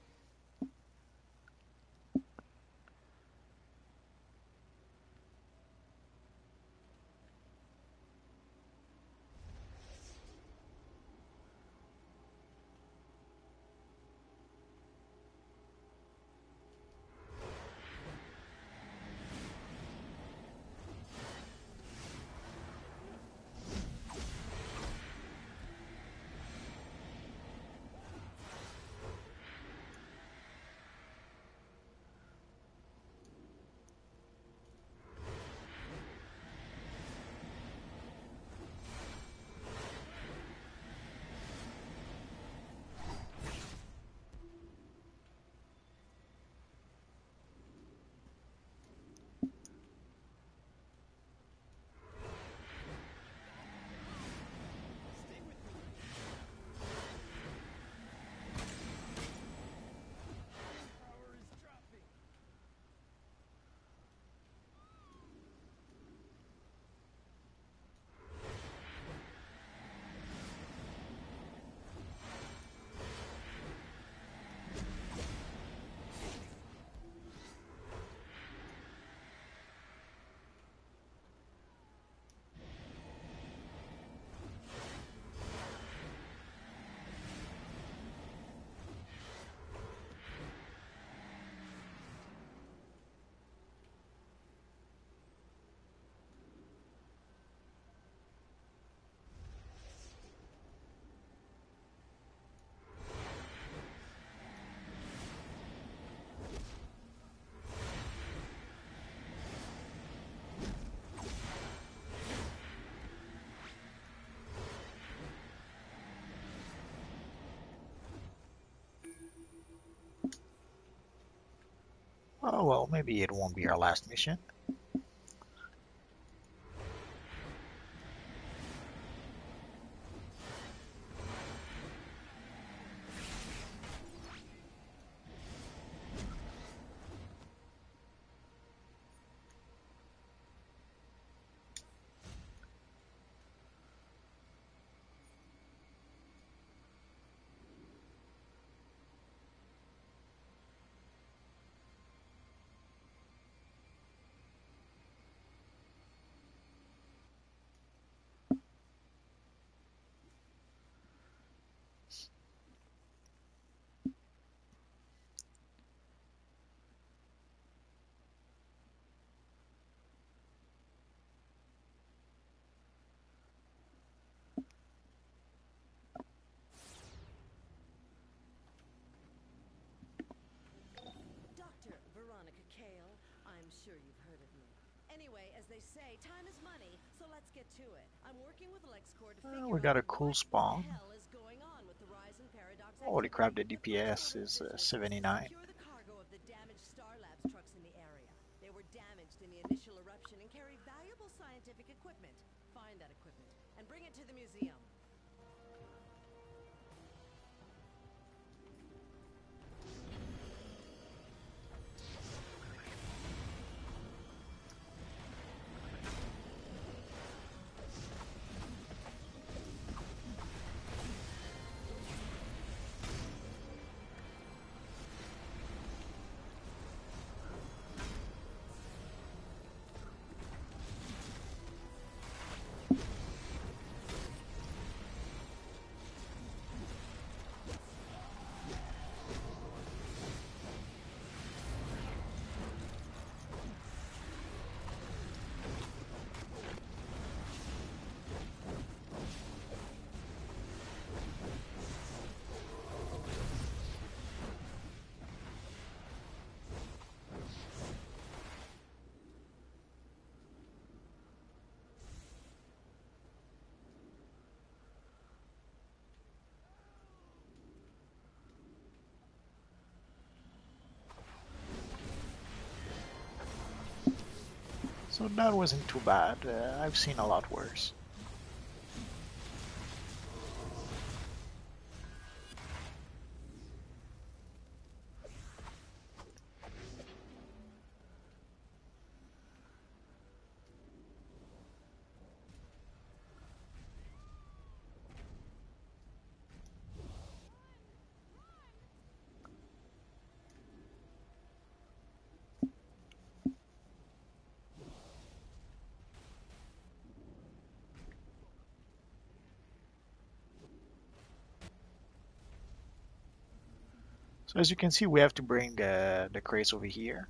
Power is dropping. Oh well, maybe it won't be our last mission. Doctor Veronica Kale, I'm sure you've heard of me. Anyway, as they say, time is money, so let's get to it. I'm working with LexCorp to Uh, figure we got a out cool what spawn. the hell is going on with the rise in paradox Holy activity. crap, the The first D P S order of is uh, business is to seventy-nine. secure the cargo of the damaged Star Labs trucks in the area. They were damaged in the initial eruption and carry valuable scientific equipment. Find that equipment and bring it to the museum. So that wasn't too bad. Uh, I've seen a lot worse. So as you can see, we have to bring the, the crates over here.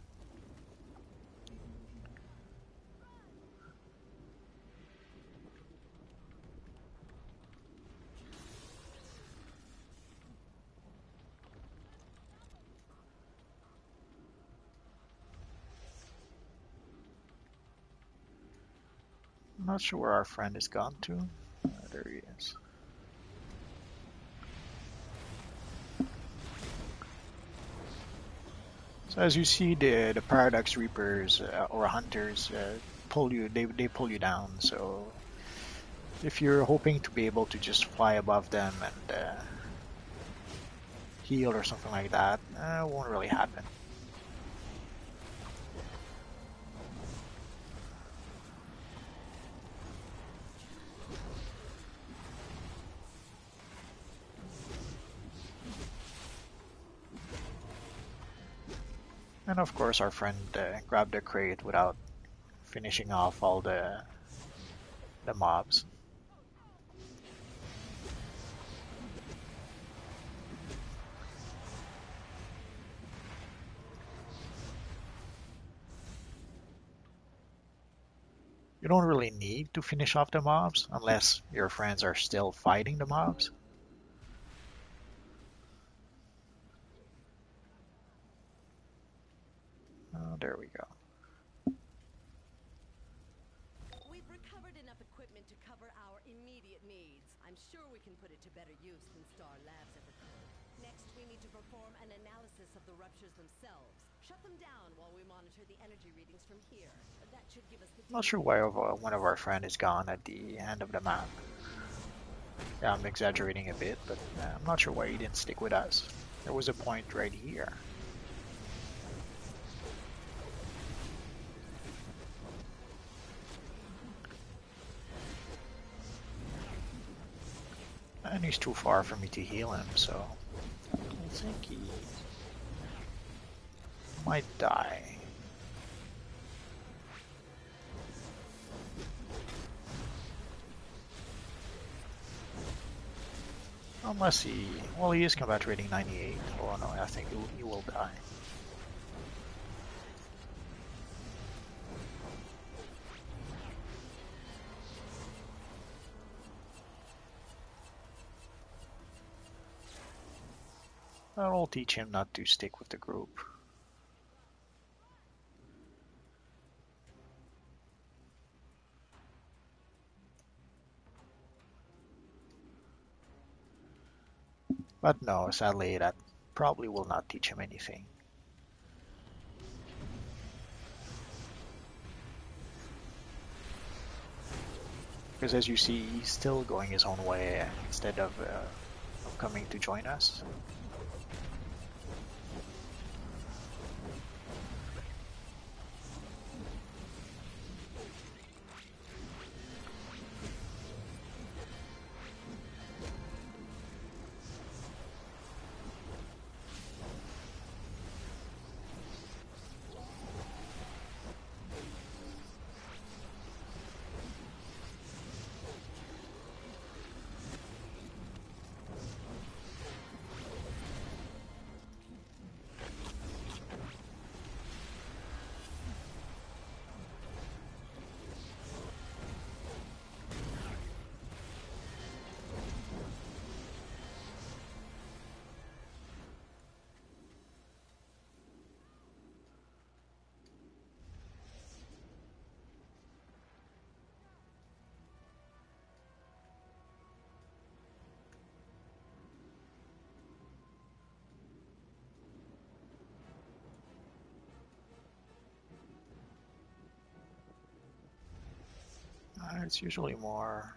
I'm not sure where our friend has gone to. Uh, there he is. So as you see, the the Paradox Reapers uh, or Hunters uh, pull you. They they pull you down. So if you're hoping to be able to just fly above them and uh, heal or something like that, uh, won't really happen. And of course, our friend uh, grabbed the crate without finishing off all the the mobs. You don't really need to finish off the mobs unless your friends are still fighting the mobs. Oh, there we go. We've recovered enough equipment to cover our immediate needs. I'm sure we can put it to better use than Star Labs ever could. Next, we need to perform an analysis of the ruptures themselves. Shut them down while we monitor the energy readings from here. That should give us the Not sure why of, uh, one of our friend is gone at the end of the map. Yeah, I'm exaggerating a bit, but uh, I'm not sure why he didn't stick with us. There was a point right here. And he's too far for me to heal him, so I think he might die. Unless he... well, he is combat rating ninety-eight. Oh no, I think he, he will die. I'll teach him not to stick with the group. But no, sadly, that probably will not teach him anything. Because as you see, he's still going his own way instead of, uh, of coming to join us. Uh, it's usually more.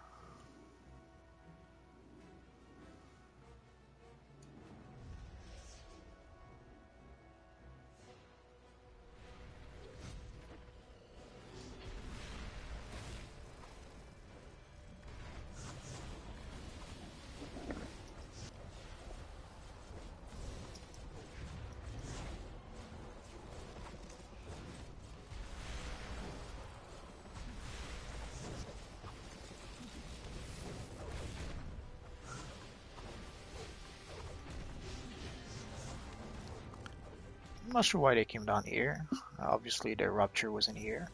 I'm not sure why they came down here. Obviously, the rupture wasn't here.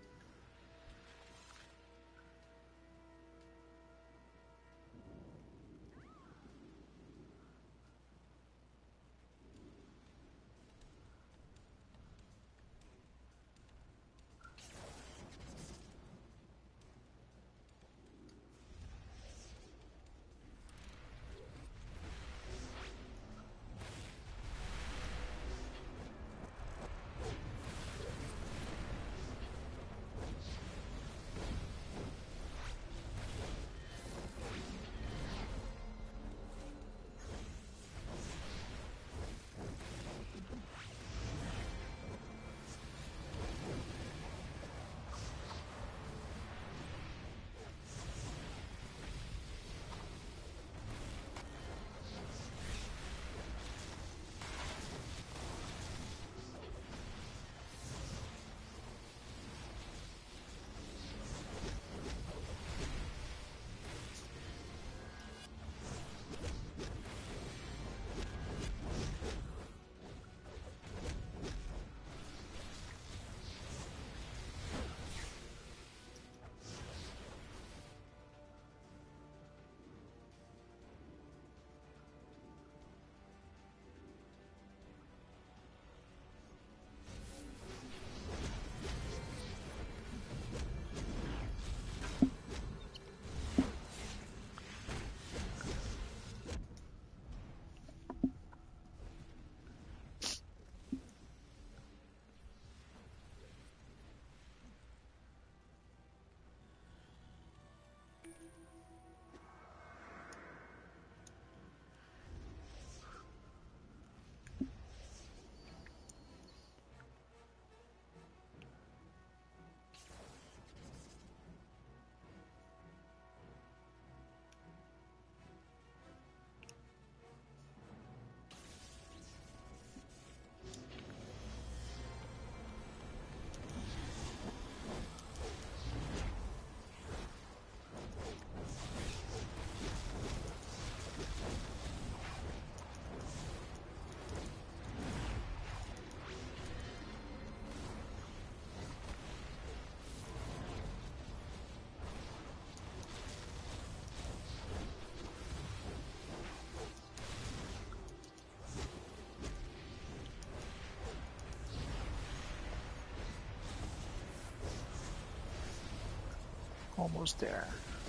Almost there.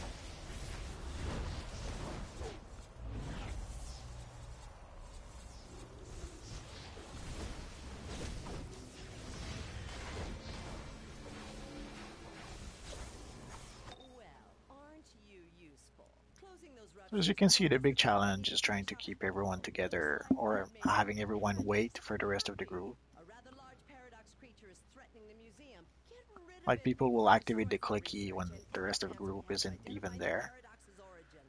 Well, aren't you useful? Closing those So as you can see, the big challenge is trying to keep everyone together or having everyone wait for the rest of the group. A rather large paradox creature is threatening the museum. Get rid of Like it people will before it activate the destroys our clicky when research and the rest of the Council group can't isn't even identify the there. paradox's origin.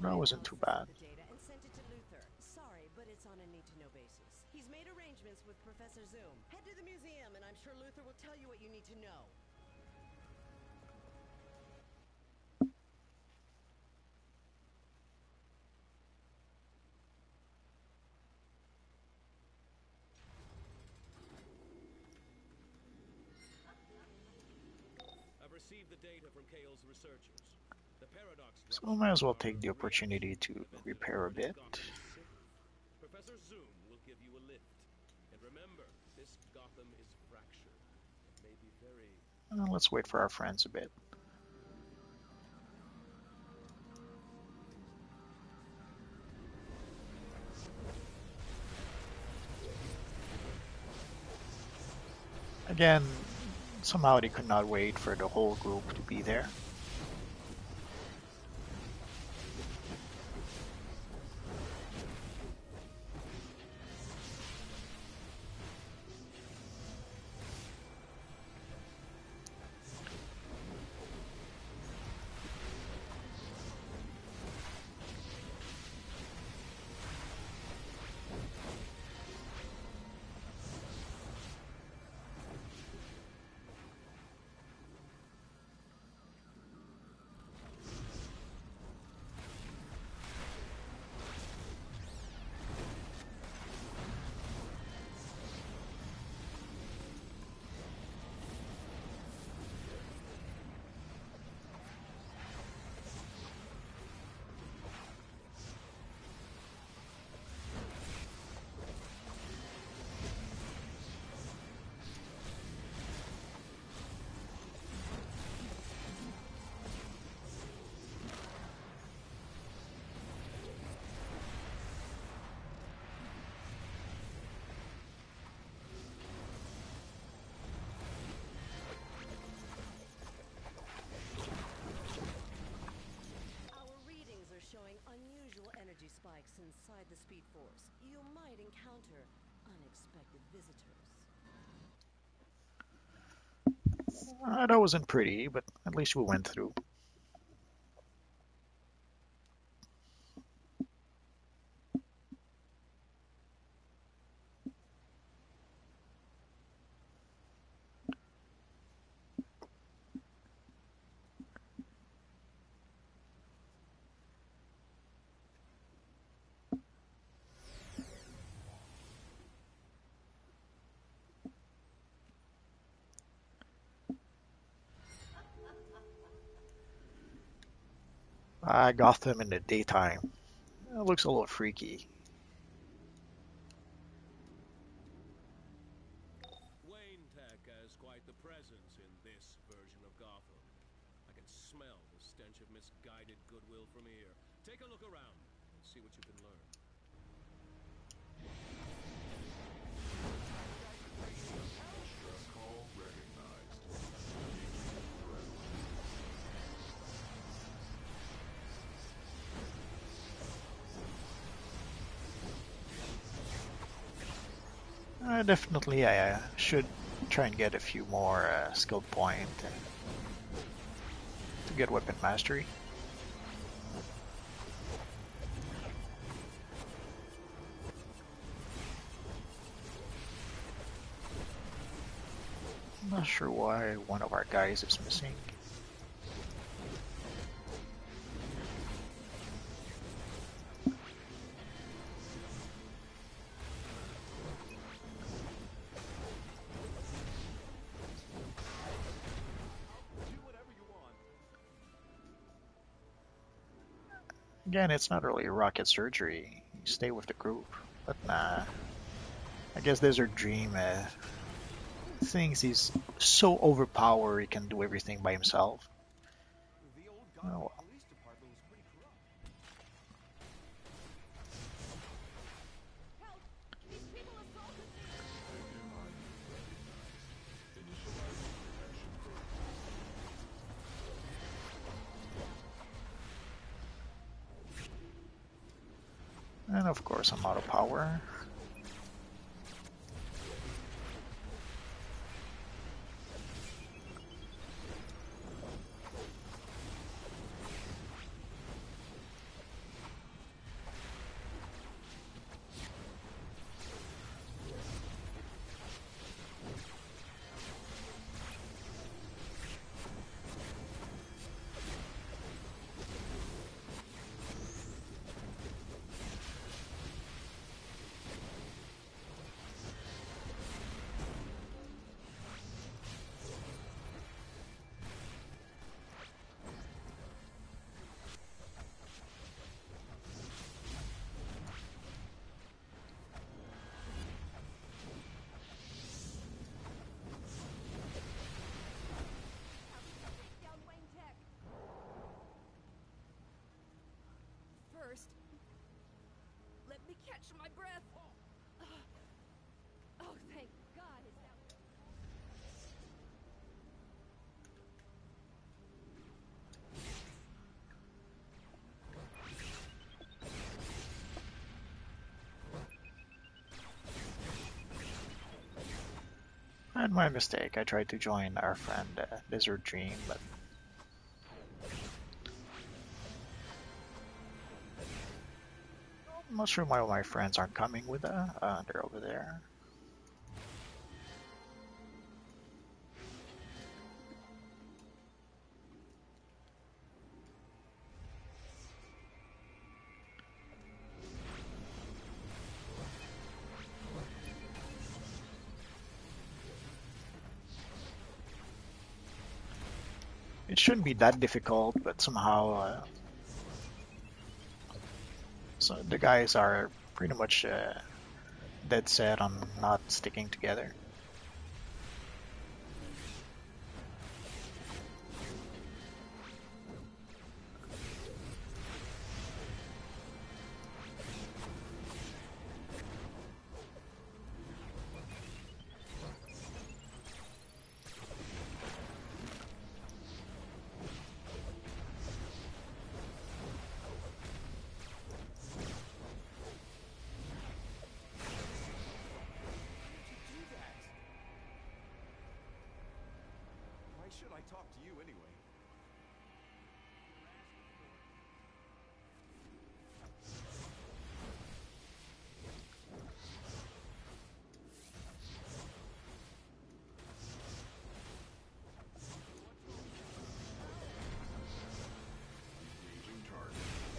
that wasn't too bad. The data and sent it to Luther. Sorry, but it's on a need-to-know basis. He's made arrangements with Professor Zoom. Head to the museum, and I'm sure Luther will tell you what you need to know. I've received the data from Kale's researchers. The paradox So I might as well take the opportunity to repair a bit. Professor Zoom will give you a lift. And remember, this Gotham is fractured. It may be very... Uh, let's wait for our friends a bit. Again, somehow they could not wait for the whole group to be there. Showing unusual energy spikes inside the Speed Force. You might encounter unexpected visitors. Uh, that wasn't pretty, but at least we went through. I got them in the daytime. It looks a little freaky. Wayne Tech has quite the presence in this version of Gotham. I can smell the stench of misguided goodwill from here. Take a look around and see what you can learn. Uh, definitely, I uh, should try and get a few more uh, skill point uh, to get weapon mastery. I'm not sure why one of our guys is missing. Again, it's not really rocket surgery. You stay with the group. But nah. I guess there's her dream. Uh, thinks he's so overpowered he can do everything by himself. The old Oh, Gotham well. Police Department was pretty corrupt. Help! These people assaulted me! And of course I'm out of power. Let me catch my breath. Oh, oh thank God. Is that... And my mistake, I tried to join our friend uh, Lizard Dream, but I'm not sure why my friends aren't coming with uh, uh they're over there. It shouldn't be that difficult, but somehow uh, so the guys are pretty much uh, dead set on not sticking together. Why should I talk to you anyway? Engaging target.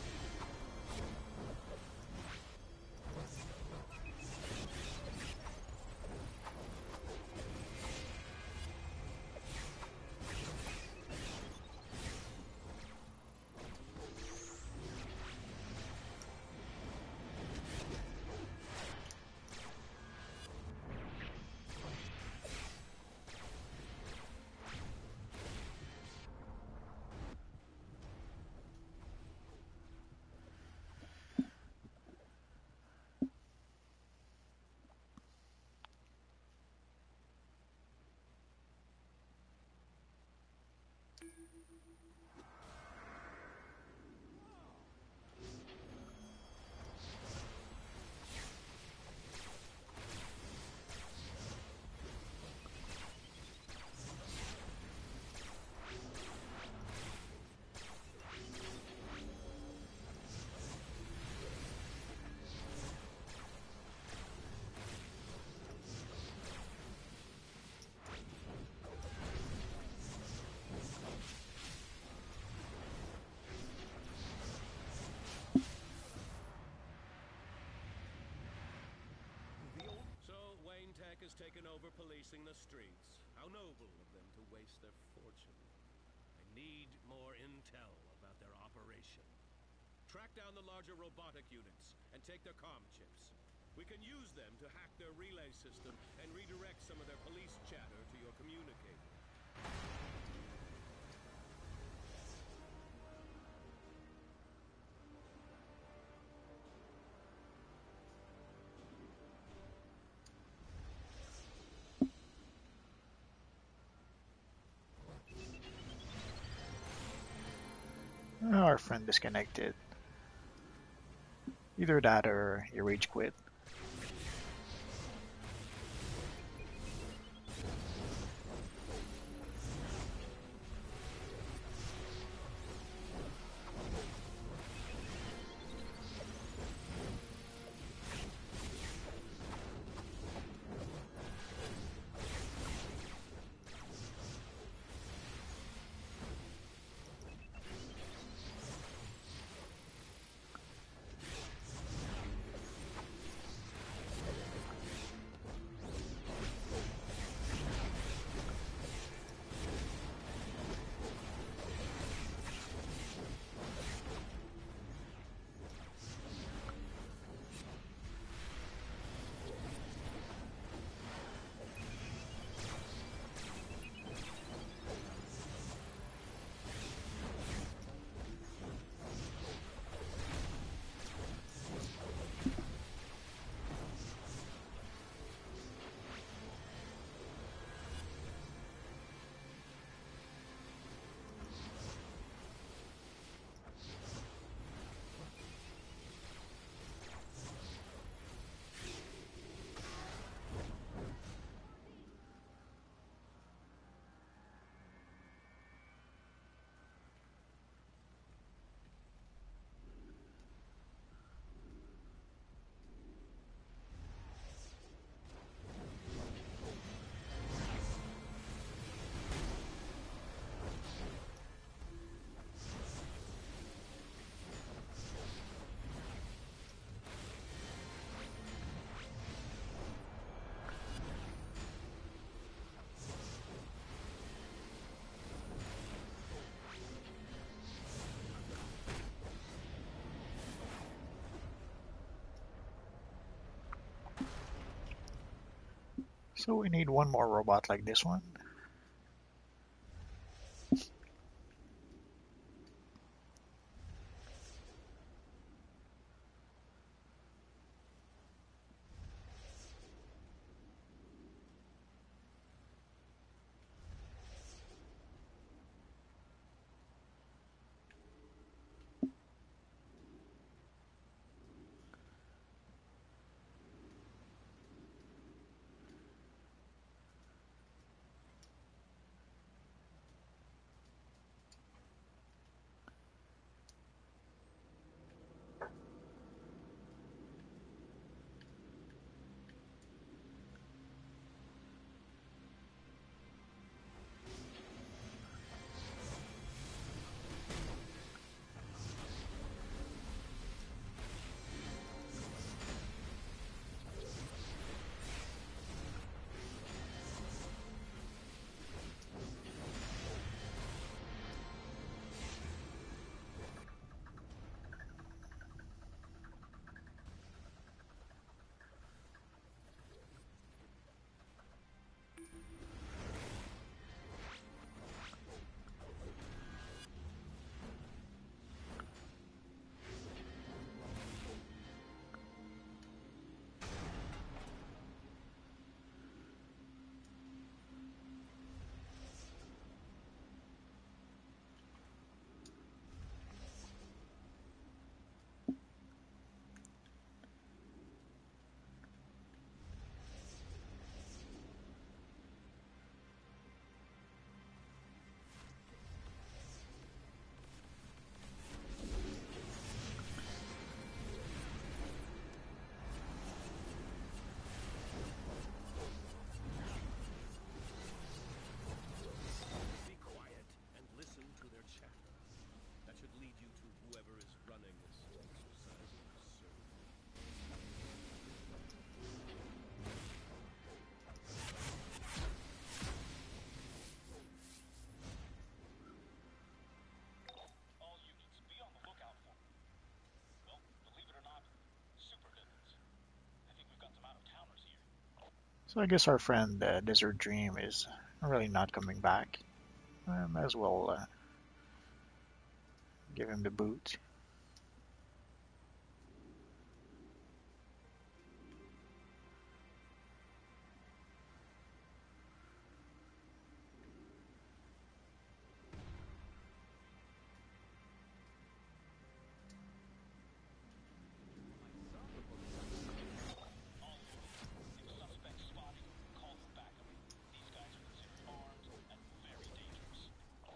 Has taken over policing the streets. How noble of them to waste their fortune. I need more intel about their operation. Track down the larger robotic units and take their comm chips. We can use them to hack their relay system and redirect some of their police chatter to your communicator. Our friend disconnected. Either that or he rage quit. So we need one more robot like this one. Be quiet and listen to their chatter. That should lead you to whoever is running this exercise of absurdity. All units, be on the lookout for, well, believe it or not, super villains. I think we've got some out-of-towners here. So I guess our friend uh, Desert Dream is really not coming back. I might as well uh, give him the boot. All units, if suspects spotted, call for backup. These guys are considered armed and very dangerous.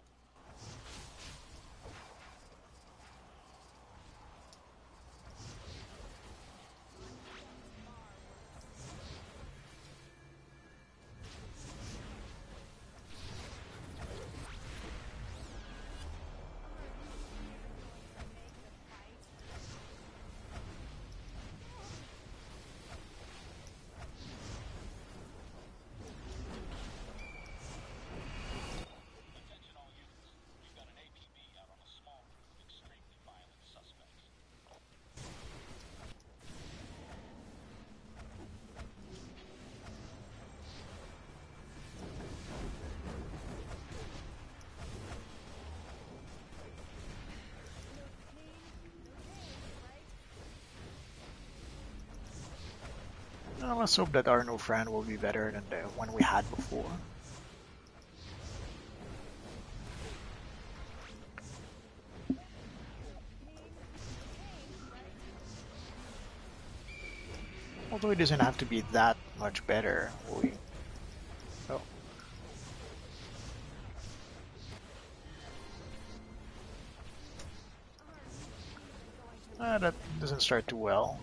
Attention all units. We've got an A P B out on a small group of extremely violent suspects. Well, let's hope that our new friend will be better than the one we had before. Although it doesn't have to be that much better. We... Oh. Ah, that doesn't start too well.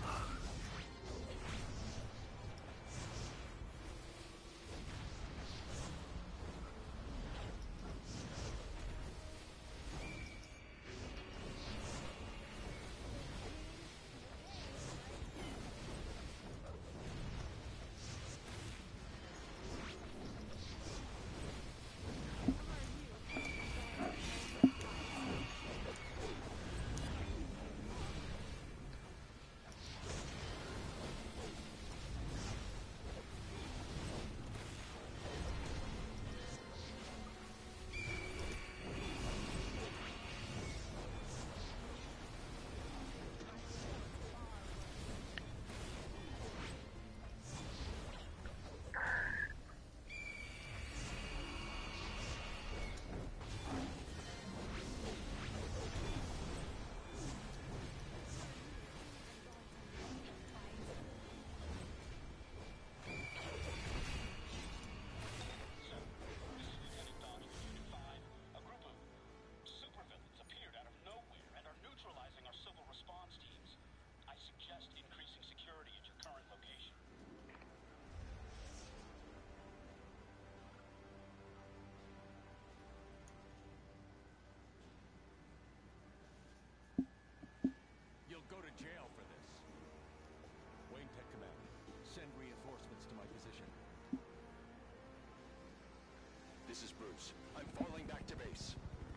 This is Bruce. I'm falling back to base.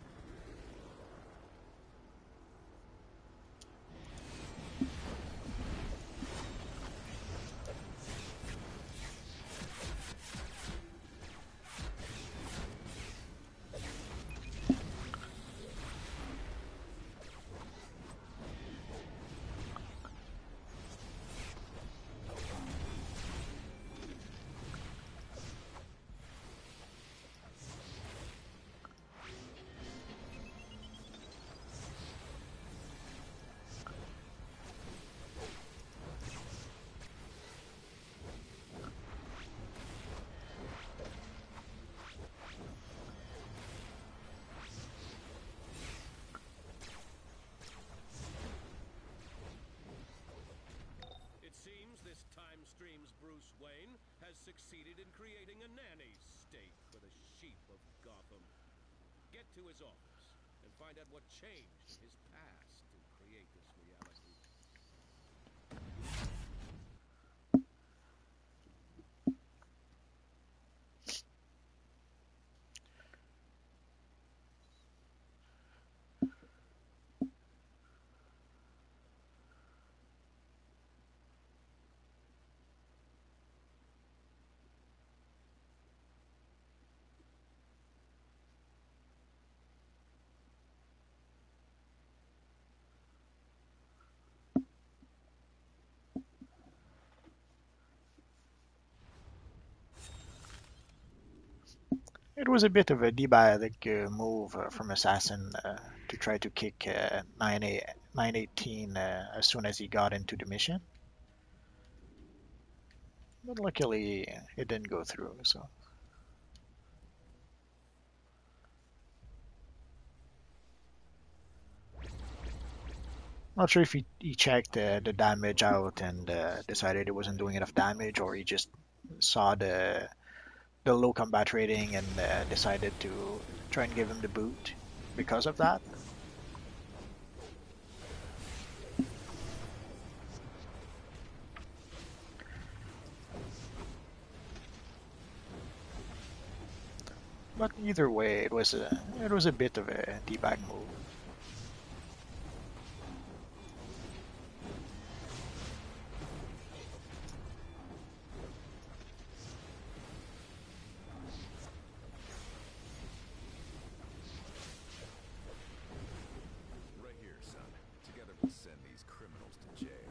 It seems this time stream's Bruce Wayne has succeeded in creating a nanny state for the sheep of Gotham. Get to his office and find out what changed in his past to create this reality. It was a bit of a debiotic uh, move uh, from Assassin uh, to try to kick uh, nine eighteen uh, as soon as he got into the mission. But luckily, it didn't go through, so. Not sure if he, he checked uh, the damage out and uh, decided it wasn't doing enough damage, or he just saw the the low combat rating and uh, decided to try and give him the boot because of that. But either way, it was a it was a bit of a debug move. Right here, son. Together we'll send these criminals to jail.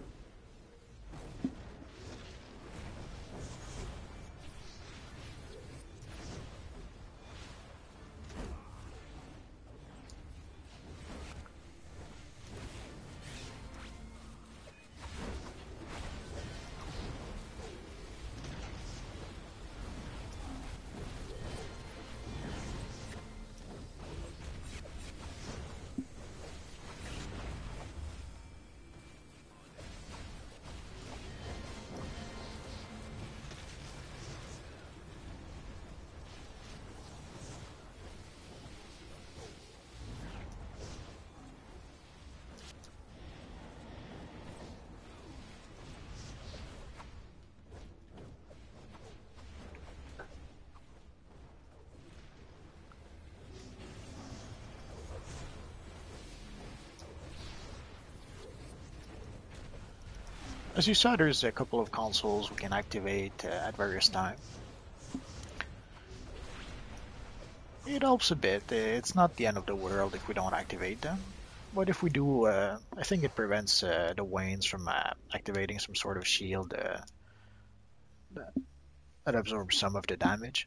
As you saw, there's a couple of consoles we can activate uh, at various times. It helps a bit. It's not the end of the world if we don't activate them. But if we do, uh, I think it prevents uh, the Waynes from uh, activating some sort of shield uh, that, that absorbs some of the damage.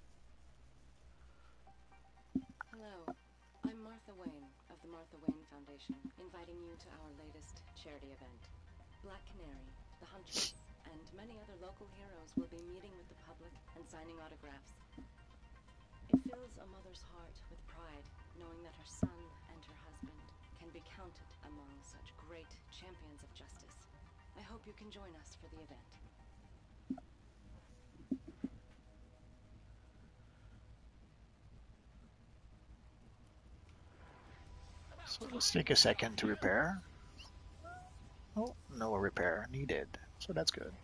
Hello, I'm Martha Wayne of the Martha Wayne Foundation, inviting you to our latest charity event. Black Canary, the Huntress, and many other local heroes will be meeting with the public and signing autographs. It fills a mother's heart with pride knowing that her son and her husband can be counted among such great champions of justice. I hope you can join us for the event. So let's take a second to repair. Oh, no repair needed, so that's good.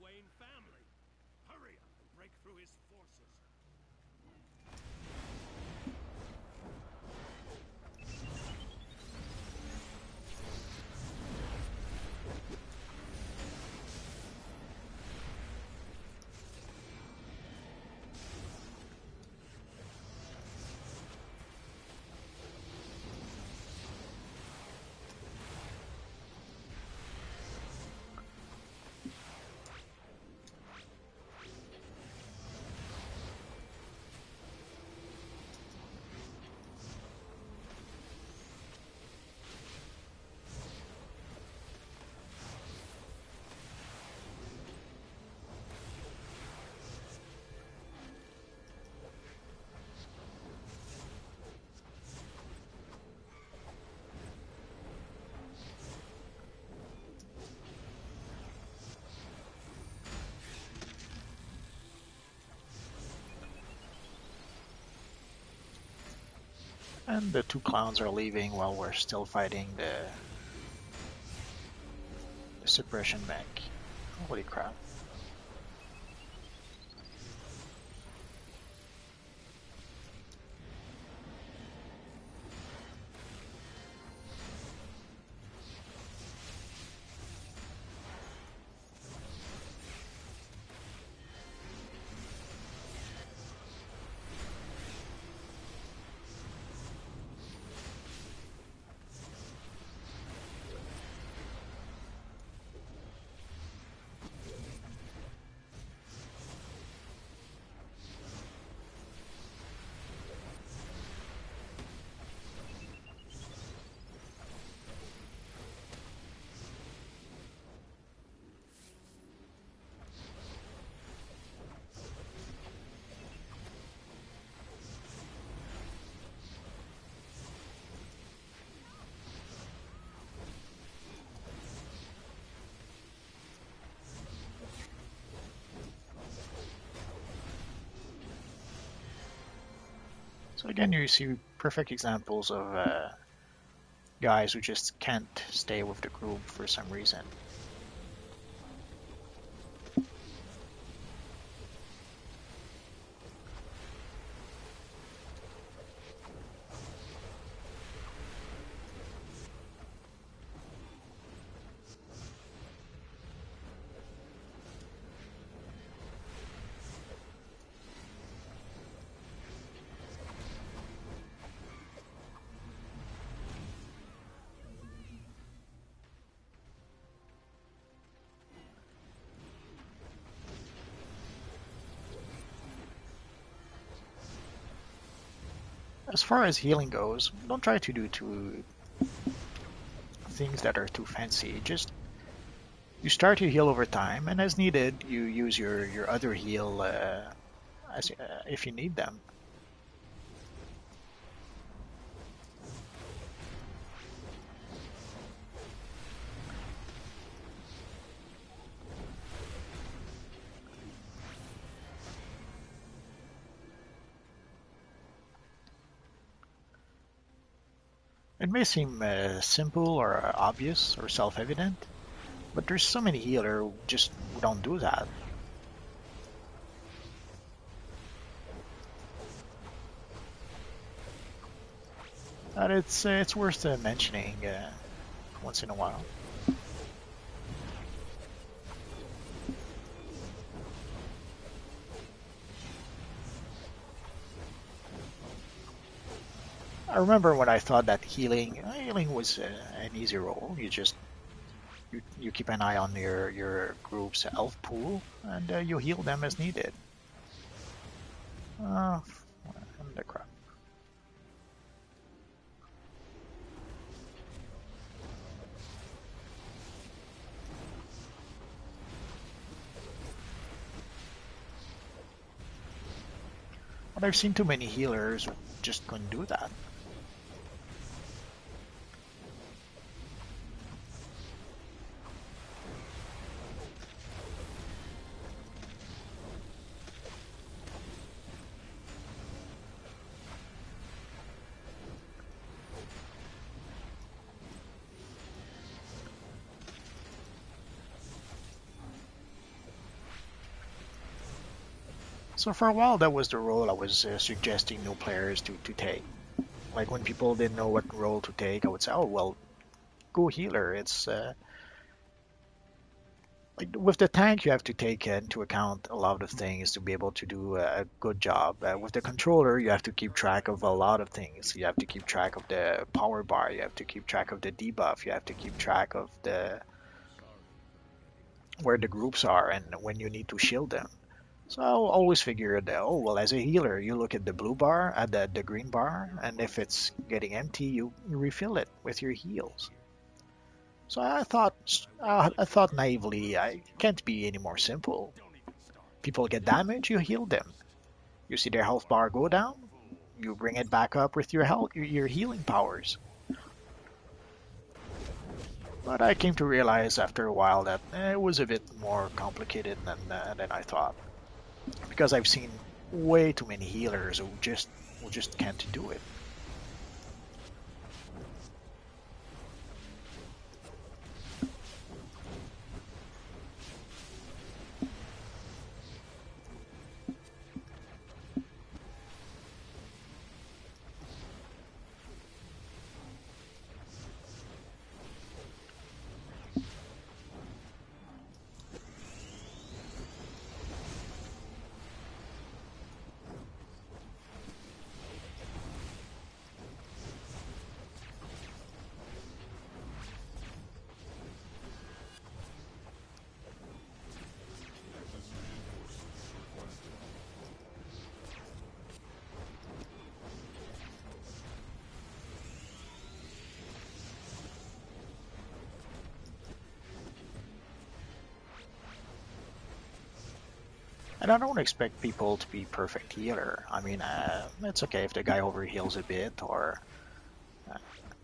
Wayne family. Hurry up and break through his forces. And the two clowns are leaving while we're still fighting the, the suppression mech. Holy crap. So again, you see perfect examples of uh, guys who just can't stay with the group for some reason. As far as healing goes, don't try to do too things that are too fancy. Just you start to heal over time, and as needed, you use your your other heal uh, as uh, if you need them. It may seem uh, simple or uh, obvious or self-evident, but there's so many healers who just don't do that. But it's uh, it's worth uh, mentioning uh, once in a while. I remember when I thought that healing healing was uh, an easy role. You just you, you keep an eye on your your group's health pool and uh, you heal them as needed. Uh, the crap. But I've seen too many healers who just couldn't do that. So for a while, that was the role I was uh, suggesting new players to to take. Like when people didn't know what role to take, I would say, "Oh well, go healer." It's uh, like with the tank, you have to take into account a lot of things to be able to do a good job. Uh, with the controller, you have to keep track of a lot of things. You have to keep track of the power bar. You have to keep track of the debuff. You have to keep track of the where the groups are and when you need to shield them. So I always figured that, oh, well, as a healer, you look at the blue bar, at the, the green bar, and if it's getting empty, you, you refill it with your heals. So I thought, uh, I thought naively, I can't be any more simple. People get damaged, you heal them. You see their health bar go down, you bring it back up with your health, your, your healing powers. But I came to realize after a while that eh, it was a bit more complicated than uh, than I thought, because I've seen way too many healers who just who just can't do it. And I don't expect people to be perfect healer. I mean, uh, it's okay if the guy overheals a bit, or uh,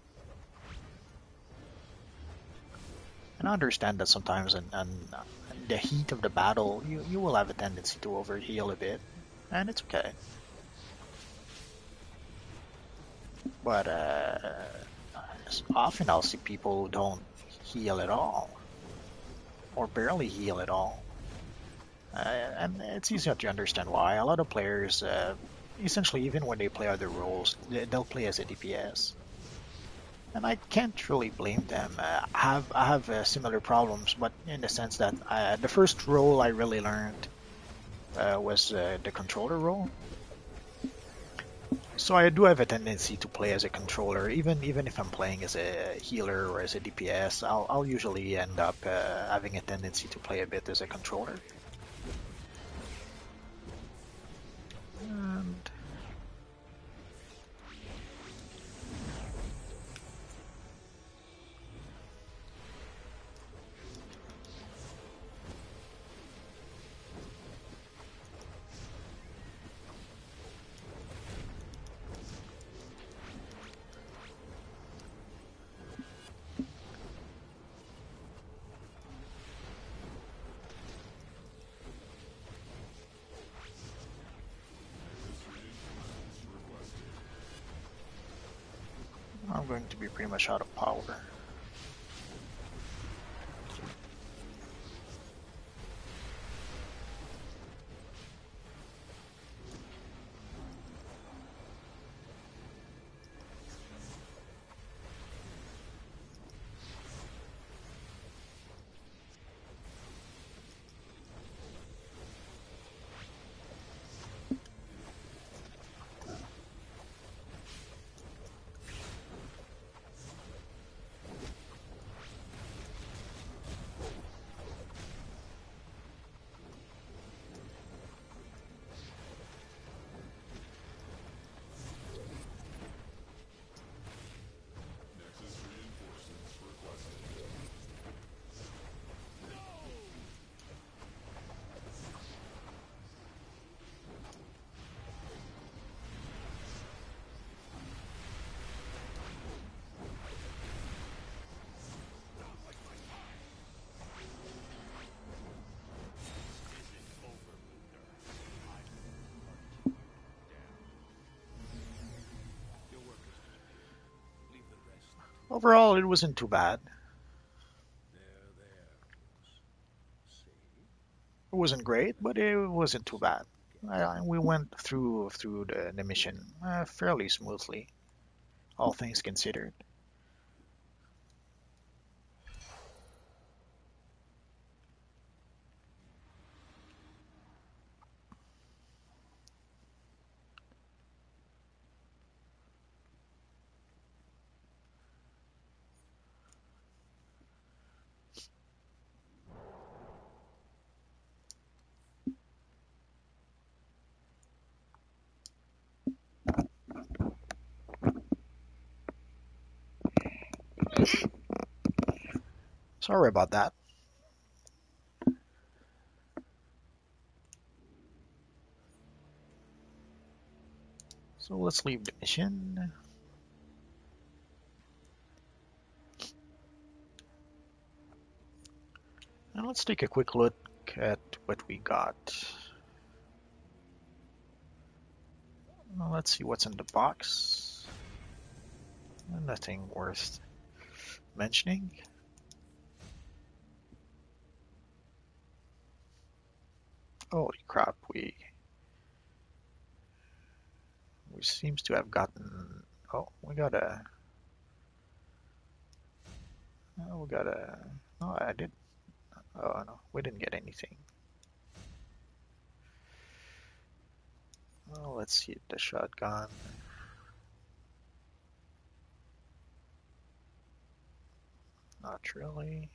and I understand that sometimes in, in, in the heat of the battle, you you will have a tendency to overheal a bit, and it's okay. But uh, often I'll see people who don't heal at all, or barely heal at all. Uh, and it's easy to understand why. A lot of players, uh, essentially, even when they play other roles, they- they'll play as a D P S. And I can't really blame them. Uh, I have I have uh, similar problems, but in the sense that uh, the first role I really learned uh, was uh, the controller role. So I do have a tendency to play as a controller, even even if I'm playing as a healer or as a D P S. I'll I'll usually end up uh, having a tendency to play a bit as a controller. And I'm going to be pretty much out of power. Overall, it wasn't too bad. There, there. See? It wasn't great, but it wasn't too bad. Uh, we went through through the, the mission uh, fairly smoothly, all things considered. Sorry about that. So let's leave the mission. And let's take a quick look at what we got. Well, let's see what's in the box. Nothing worth mentioning. Holy crap, we we seems to have gotten. Oh, we got a. Oh, we got a. Oh, I did. Oh no, we didn't get anything. Well, let's see the shotgun. Not really.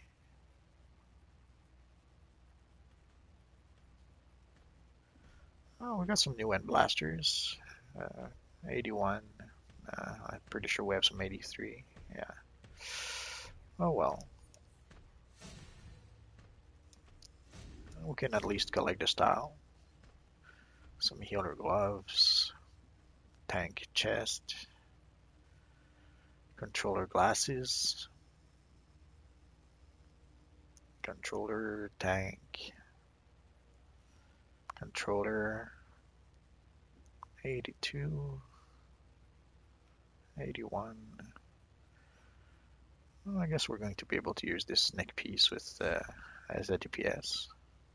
Oh, we got some new end blasters. Uh, eighty-one. Uh, I'm pretty sure we have some eighty-three. Yeah. Oh well. We can at least collect the style. Some healer gloves. Tank chest. Controller glasses. Controller tank. Controller. eighty-two. eighty-one. Well, I guess we're going to be able to use this neck piece with uh, as a D P S.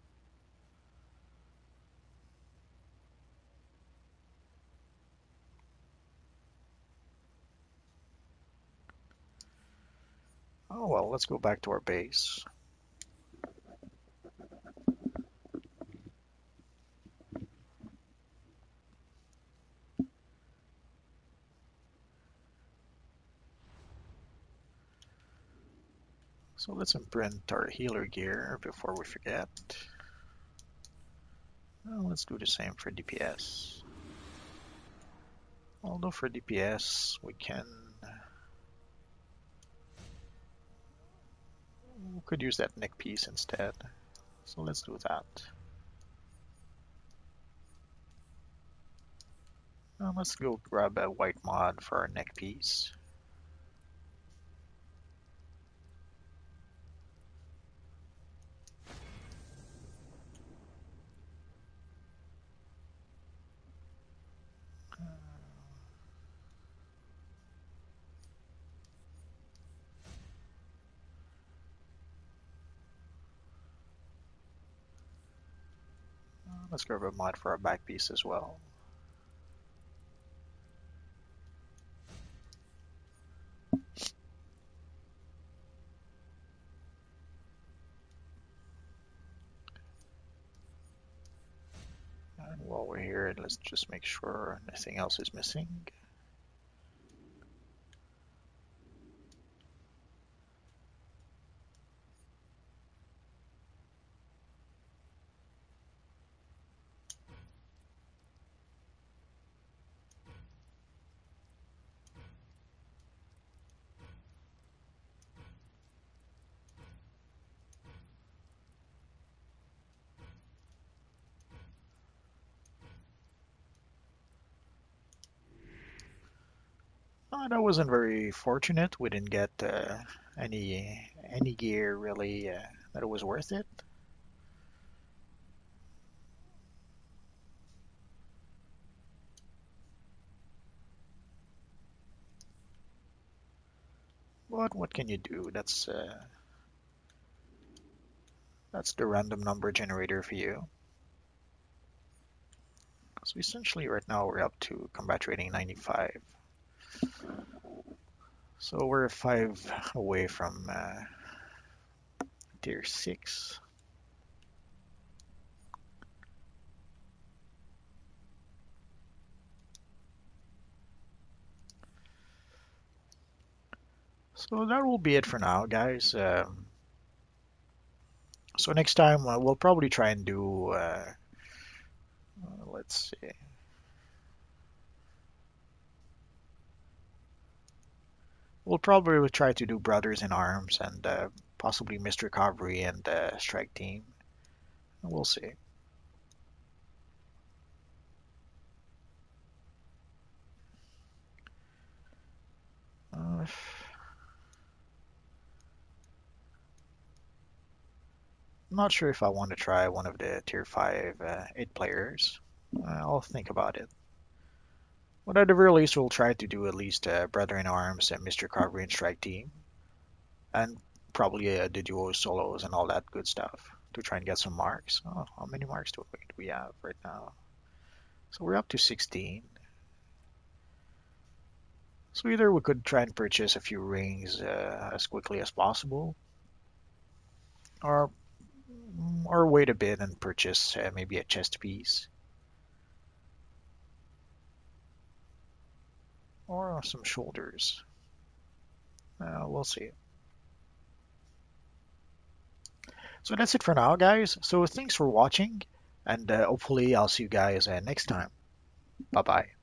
Oh well, let's go back to our base. So let's imprint our healer gear before we forget. Well, let's do the same for D P S. Although for D P S we can... We could use that neck piece instead. So let's do that. Well, let's go grab a white mod for our neck piece. Let's grab a mod for our back piece as well. And while we're here, let's just make sure nothing else is missing. Uh, that wasn't very fortunate. We didn't get uh, any any gear really uh, that was worth it. But what can you do? That's uh, that's the random number generator for you. So essentially right now we're up to combat rating ninety-five. So we're five away from uh, tier six. So that will be it for now, guys. Um, so next time uh, we'll probably try and do, uh, uh, let's see, we'll probably try to do Brothers in Arms and uh, possibly Mister Recovery and uh, Strike Team. We'll see. Uh, I'm not sure if I want to try one of the tier five uh, eight players. Uh, I'll think about it. But at the very least, we'll try to do at least uh, Brother in Arms and Mister Recovery and Strike Team. And probably uh, the duo solos and all that good stuff to try and get some marks. Oh, how many marks do we, do we have right now? So we're up to sixteen. So either we could try and purchase a few rings uh, as quickly as possible, or or wait a bit and purchase uh, maybe a chest piece, or some shoulders. Uh, we'll see. So that's it for now, guys. So thanks for watching, and uh, hopefully I'll see you guys uh, next time. Bye bye.